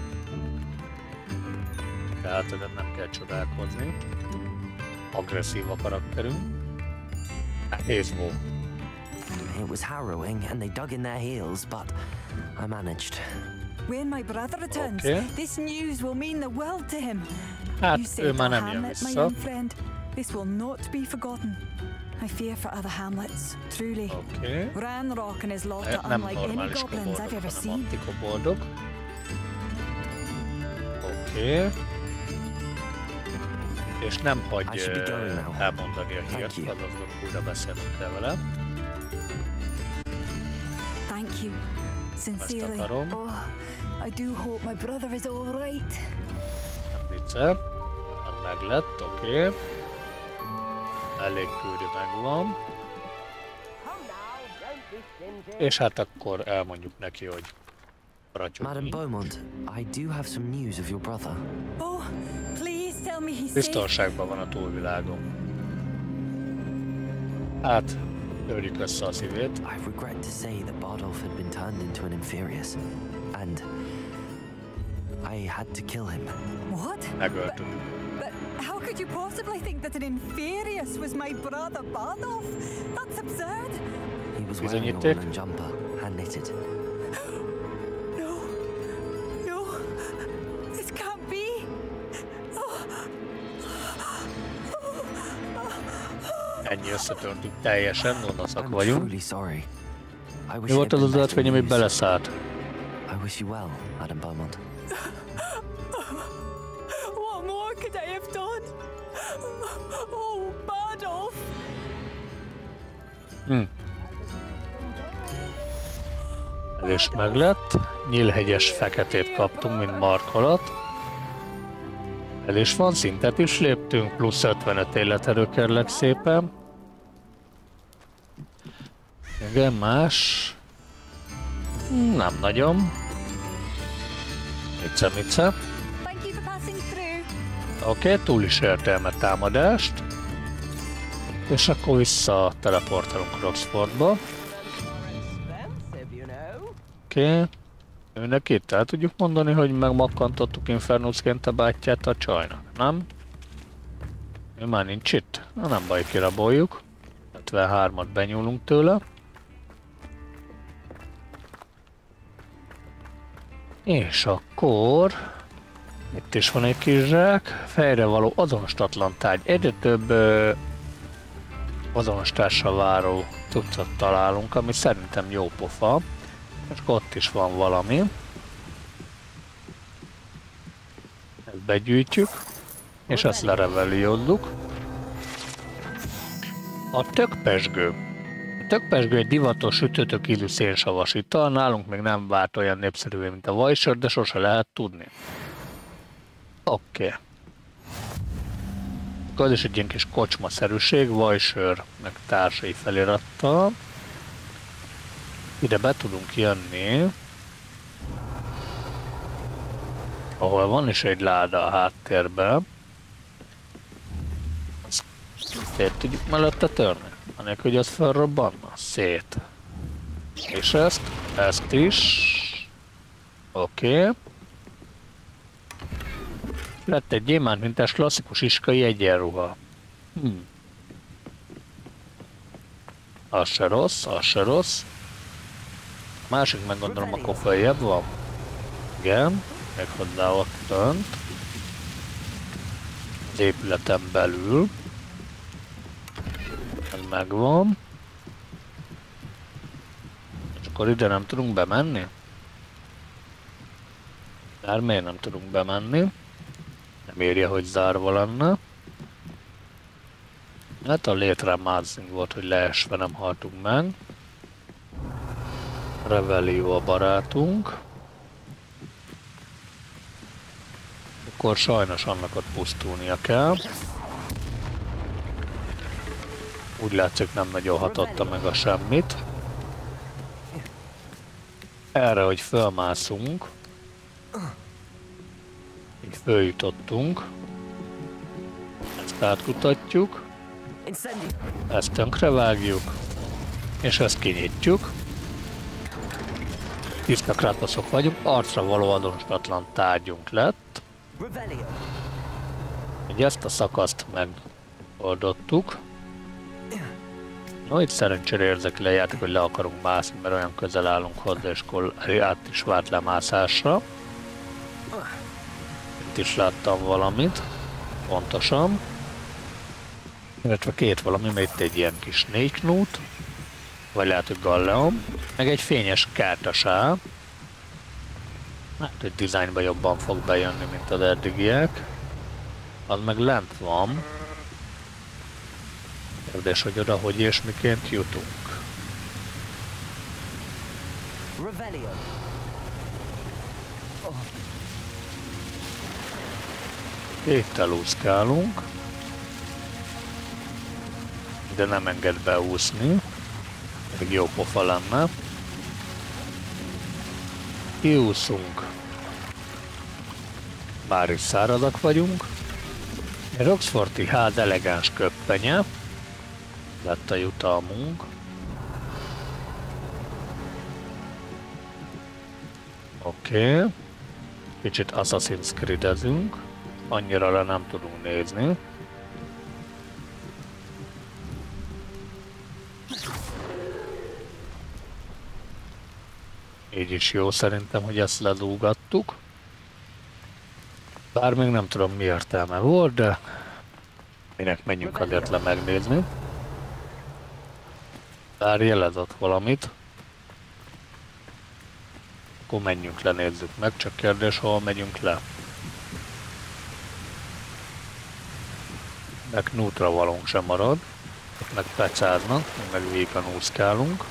Speaker 1: Tehát ezen nem kell csodálkozni. Agresszív a karakterünk. Nehéz volt.
Speaker 2: It was harrowing, and they dug in their heels, but I managed.
Speaker 5: When my brother returns,
Speaker 1: Okay.
Speaker 5: this news will mean the world to him.
Speaker 1: Hát
Speaker 5: You
Speaker 1: ő
Speaker 5: saved
Speaker 1: már
Speaker 5: our
Speaker 1: nem jön
Speaker 5: hamlet, my
Speaker 1: vissza.
Speaker 5: young friend. This will not be forgotten. I fear for other hamlets, truly.
Speaker 1: Oké.
Speaker 5: Ranrock and his lot are
Speaker 1: Nem
Speaker 5: unlike any
Speaker 1: normális
Speaker 5: goblins I've
Speaker 1: koboldok,
Speaker 5: ever
Speaker 1: hanem
Speaker 5: seen.
Speaker 1: antikoboldok. Oké. És nem
Speaker 2: I
Speaker 1: hagy
Speaker 2: should be going now.
Speaker 1: elmondani a hírt,
Speaker 2: Thank you.
Speaker 1: azaz újra beszélnünk kell vele.
Speaker 5: Thank you. Sincerely.
Speaker 1: akarom.
Speaker 5: Oh, I do hope my brother is all right.
Speaker 1: Nem vicce. Meg lett, oké. Elég kőri megvan. És hát akkor elmondjuk neki, hogy
Speaker 2: Madame
Speaker 1: ratyogni.
Speaker 2: Beaumont, I do have some news of your brother.
Speaker 5: Oh, please tell me he's safe.
Speaker 1: Biztonságban van a túlvilágon. Hát, törjük össze a szívét.
Speaker 2: I regret to say that Bardolph had been turned into an Inferius, and I had to kill him.
Speaker 5: What?
Speaker 1: Megöltük.
Speaker 5: But how could you possibly think that an Inferius was my brother Bardolph? That's absurd.
Speaker 2: He was
Speaker 1: Isn't
Speaker 2: wearing
Speaker 1: it
Speaker 2: a
Speaker 1: thick?
Speaker 2: woolen jumper, hand-knitted.
Speaker 5: No, no, this can't be.
Speaker 1: Ennyi összetörtük teljesen, gonoszak
Speaker 2: I'm
Speaker 1: vagyunk.
Speaker 2: truly sorry. I wish
Speaker 1: Mi
Speaker 2: it
Speaker 1: volt
Speaker 2: had
Speaker 1: az
Speaker 2: been
Speaker 1: az ötvény,
Speaker 2: better
Speaker 1: amit
Speaker 2: news.
Speaker 1: beleszállt?
Speaker 2: I wish you well, Madame Beaumont.
Speaker 5: What more could I have done? Oh, Bardolph.
Speaker 1: Ez is meglett. Nyílhegyes feketét kaptunk, mint markolat. Ez is van, szintet is léptünk, plusz 55 életerő kérlek szépen. Igen, más. Nem nagyon. Mice.
Speaker 5: Thank you for passing through.
Speaker 1: Oké, túl is értelme támadást. És akkor vissza teleportálunk Roxfordba. Oké. Őnek itt el tudjuk mondani, hogy megmakkantottuk Infernusként a bátyját a csajnak, nem? Ő már nincs itt? Na nem baj, kiraboljuk. 53-at benyúlunk tőle. És akkor... Itt is van egy kis zsák. Fejre való azonostatlan tárgy. Egyre több azonostással váró cuccot találunk, ami szerintem jó pofa. És ott is van valami. Ezt begyűjtjük. És ezt lereveliózzuk. A tökpezsgő. A tökpezsgő egy divatos sütőtök ízű szénsavas ital. Nálunk még nem vált olyan népszerűvé, mint a vajsör, de sose lehet tudni. Oké. Az is egy ilyen kis kocsmaszerűség, vajsör meg társai felirattal. Ide be tudunk jönni, ahol van is egy láda a háttérben. Szét tudjuk mellette törni, anélkül, hogy az felrobbanna. Szét. És ezt is. Oké. Lett egy gyémántmintás klasszikus iskai egyenruha. Az se rossz. Másik meg gondolom akkor följebb van. Igen, még hozzá ott fönt. Az épületen belül. Ez megvan. És akkor ide nem tudunk bemenni? Már miért nem tudunk bemenni? Nem írja, hogy zárva lenne. Hát a létre mázing volt, hogy leesve nem haltunk meg. Revelio a barátunk. Akkor sajnos annak ott pusztulnia kell. Úgy látszik, nem nagyon hatotta meg a semmit. Erre, hogy fölmászunk. Így följutottunk. Ezt átkutatjuk. Ezt tönkrevágjuk. És ezt kinyitjuk. Tiszta Kratosok vagyunk, arcra való azonosatlan tárgyunk lett. Így ezt a szakaszt megoldottuk. No, itt szerencsére érzek lejáték, hogy le akarunk mászni, mert olyan közel állunk hozzá, és akkor át is várt lemászásra. Itt is láttam valamit, pontosan. Illetve két valami, mert itt egy ilyen kis négyknút, vagy lehet, hogy galleon, meg egy fényes kártasá. Hát, hogy dizájnban jobban fog bejönni, mint az eddigiek. Az meg lent van. Kérdés, hogy oda hogy és miként jutunk. Itt elúszkálunk. De nem enged beúszni. Még jó pofa lenne. Kiúszunk. Bár is száradak vagyunk. Roxforti ház elegáns köppenye. Lett a jutalmunk. Oké. Kicsit Assassin's Creed-ezünk. Annyira le nem tudunk nézni. Így is jó szerintem, hogy ezt ledúgattuk. Bár még nem tudom mi értelme volt, de minek menjünk azért le megnézni. Bár jelezett valamit. Akkor menjünk le, nézzük meg, csak kérdés, hol megyünk le. Meg nútra valónk sem marad. Meg pecáznak, meg vékan úszkálunk.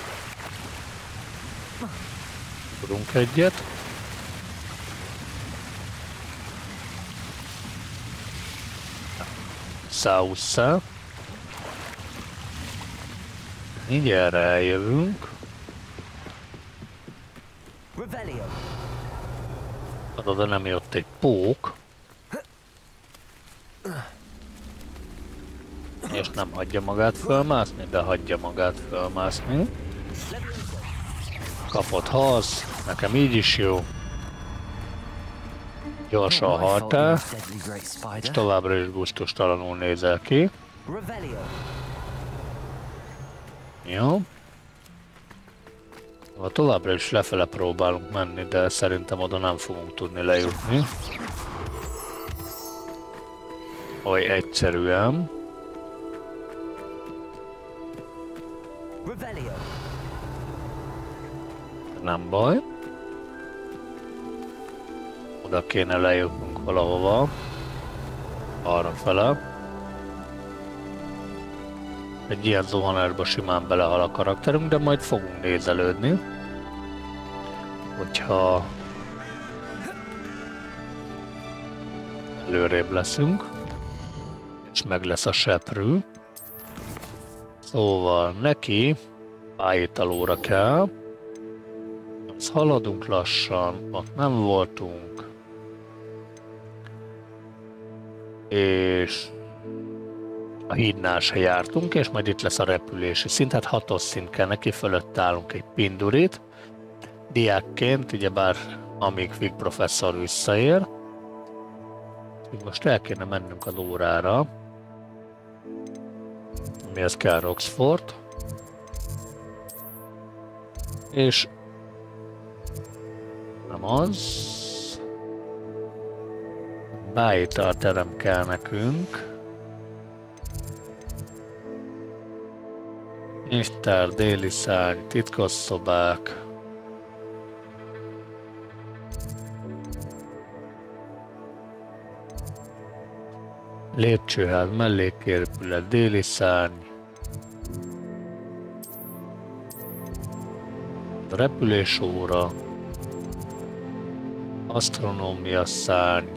Speaker 1: Tudunk egyet. Száusszá. Így erre eljövünk. Oda nem jött egy pók. És nem hagyja magát fölmászni, de hagyja magát fölmászni. Kapott harc, nekem így is jó. Gyorsan haltál, és továbbra is gusztustalanul nézel ki. Jó. Továbbra is lefele próbálunk menni, de szerintem oda nem fogunk tudni lejutni. Oly egyszerűen. Nem baj. Oda kéne lejutnunk valahova. Arrafele. Egy ilyen zuhanásba simán belehal a karakterünk, de majd fogunk nézelődni. Hogyha előrébb leszünk, és meg lesz a seprű. Szóval neki pályítalóra kell. Azt haladunk lassan, ott nem voltunk. És a hídnál se jártunk, és majd itt lesz a repülési szint, hát 6-os szint kell neki, fölött állunk egy pindurit. Diákként, ugyebár amíg Fig professzor visszaér. Most el kéne mennünk az órára. Mihez kell Roxford. És nem az. Bájitalterem kell nekünk. Iftár, déli szárny, titkos szobák. Lépcsőház, melléképület, déli szárny. Repülésóra. Asztronómia szárny.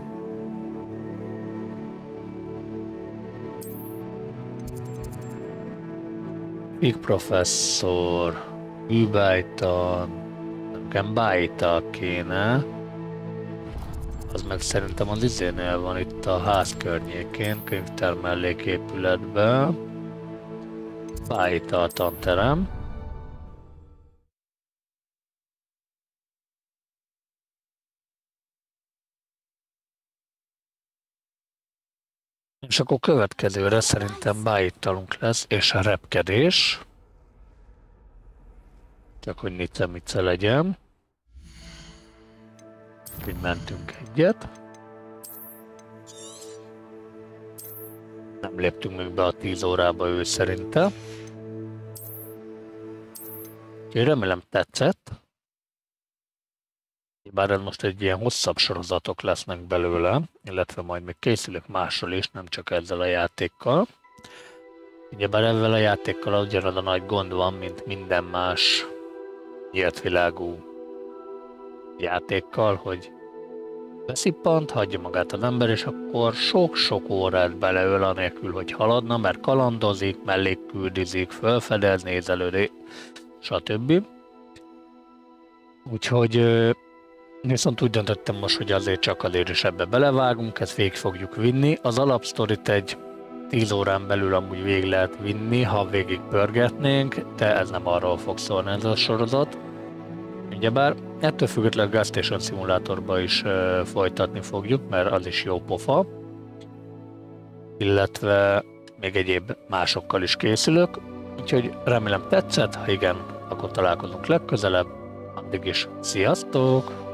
Speaker 1: Fig professzor. Űbájtan. Nekem bájtal kéne. Az meg szerintem az izénél van itt a ház környékén, könyvtár melléképületben. Fájta a tanterem. És akkor következőre szerintem bájittalunk lesz, és a repkedés. Csak hogy nice-mice legyen. Úgy mentünk egyet. Nem léptünk még be a 10 órába ő szerinte. Úgyhogy remélem tetszett. Bár ez most egy ilyen hosszabb sorozatok lesznek belőle, illetve majd még készülök másról is, nem csak ezzel a játékkal. Ugyebár ezzel a játékkal ugyanaz a nagy gond van, mint minden más nyílt világú játékkal, hogy beszippant, hagyja magát az ember, és akkor sok-sok órát beleöl anélkül, hogy haladna, mert kalandozik, mellékküldizik, fölfedez, nézelődik, stb. Úgyhogy viszont úgy döntöttem most, hogy azért csak azért is ebbe belevágunk, ezt végig fogjuk vinni. Az alapsztorit egy 10 órán belül amúgy végig lehet vinni, ha végig pörgetnénk, de ez nem arról fog szólni ez a sorozat. Ugyebár ettől függetlenül Gas Station Simulatorba is folytatni fogjuk, mert az is jó pofa. Illetve még egyéb másokkal is készülök, úgyhogy remélem tetszett, ha igen, akkor találkozunk legközelebb. Addig is sziasztok!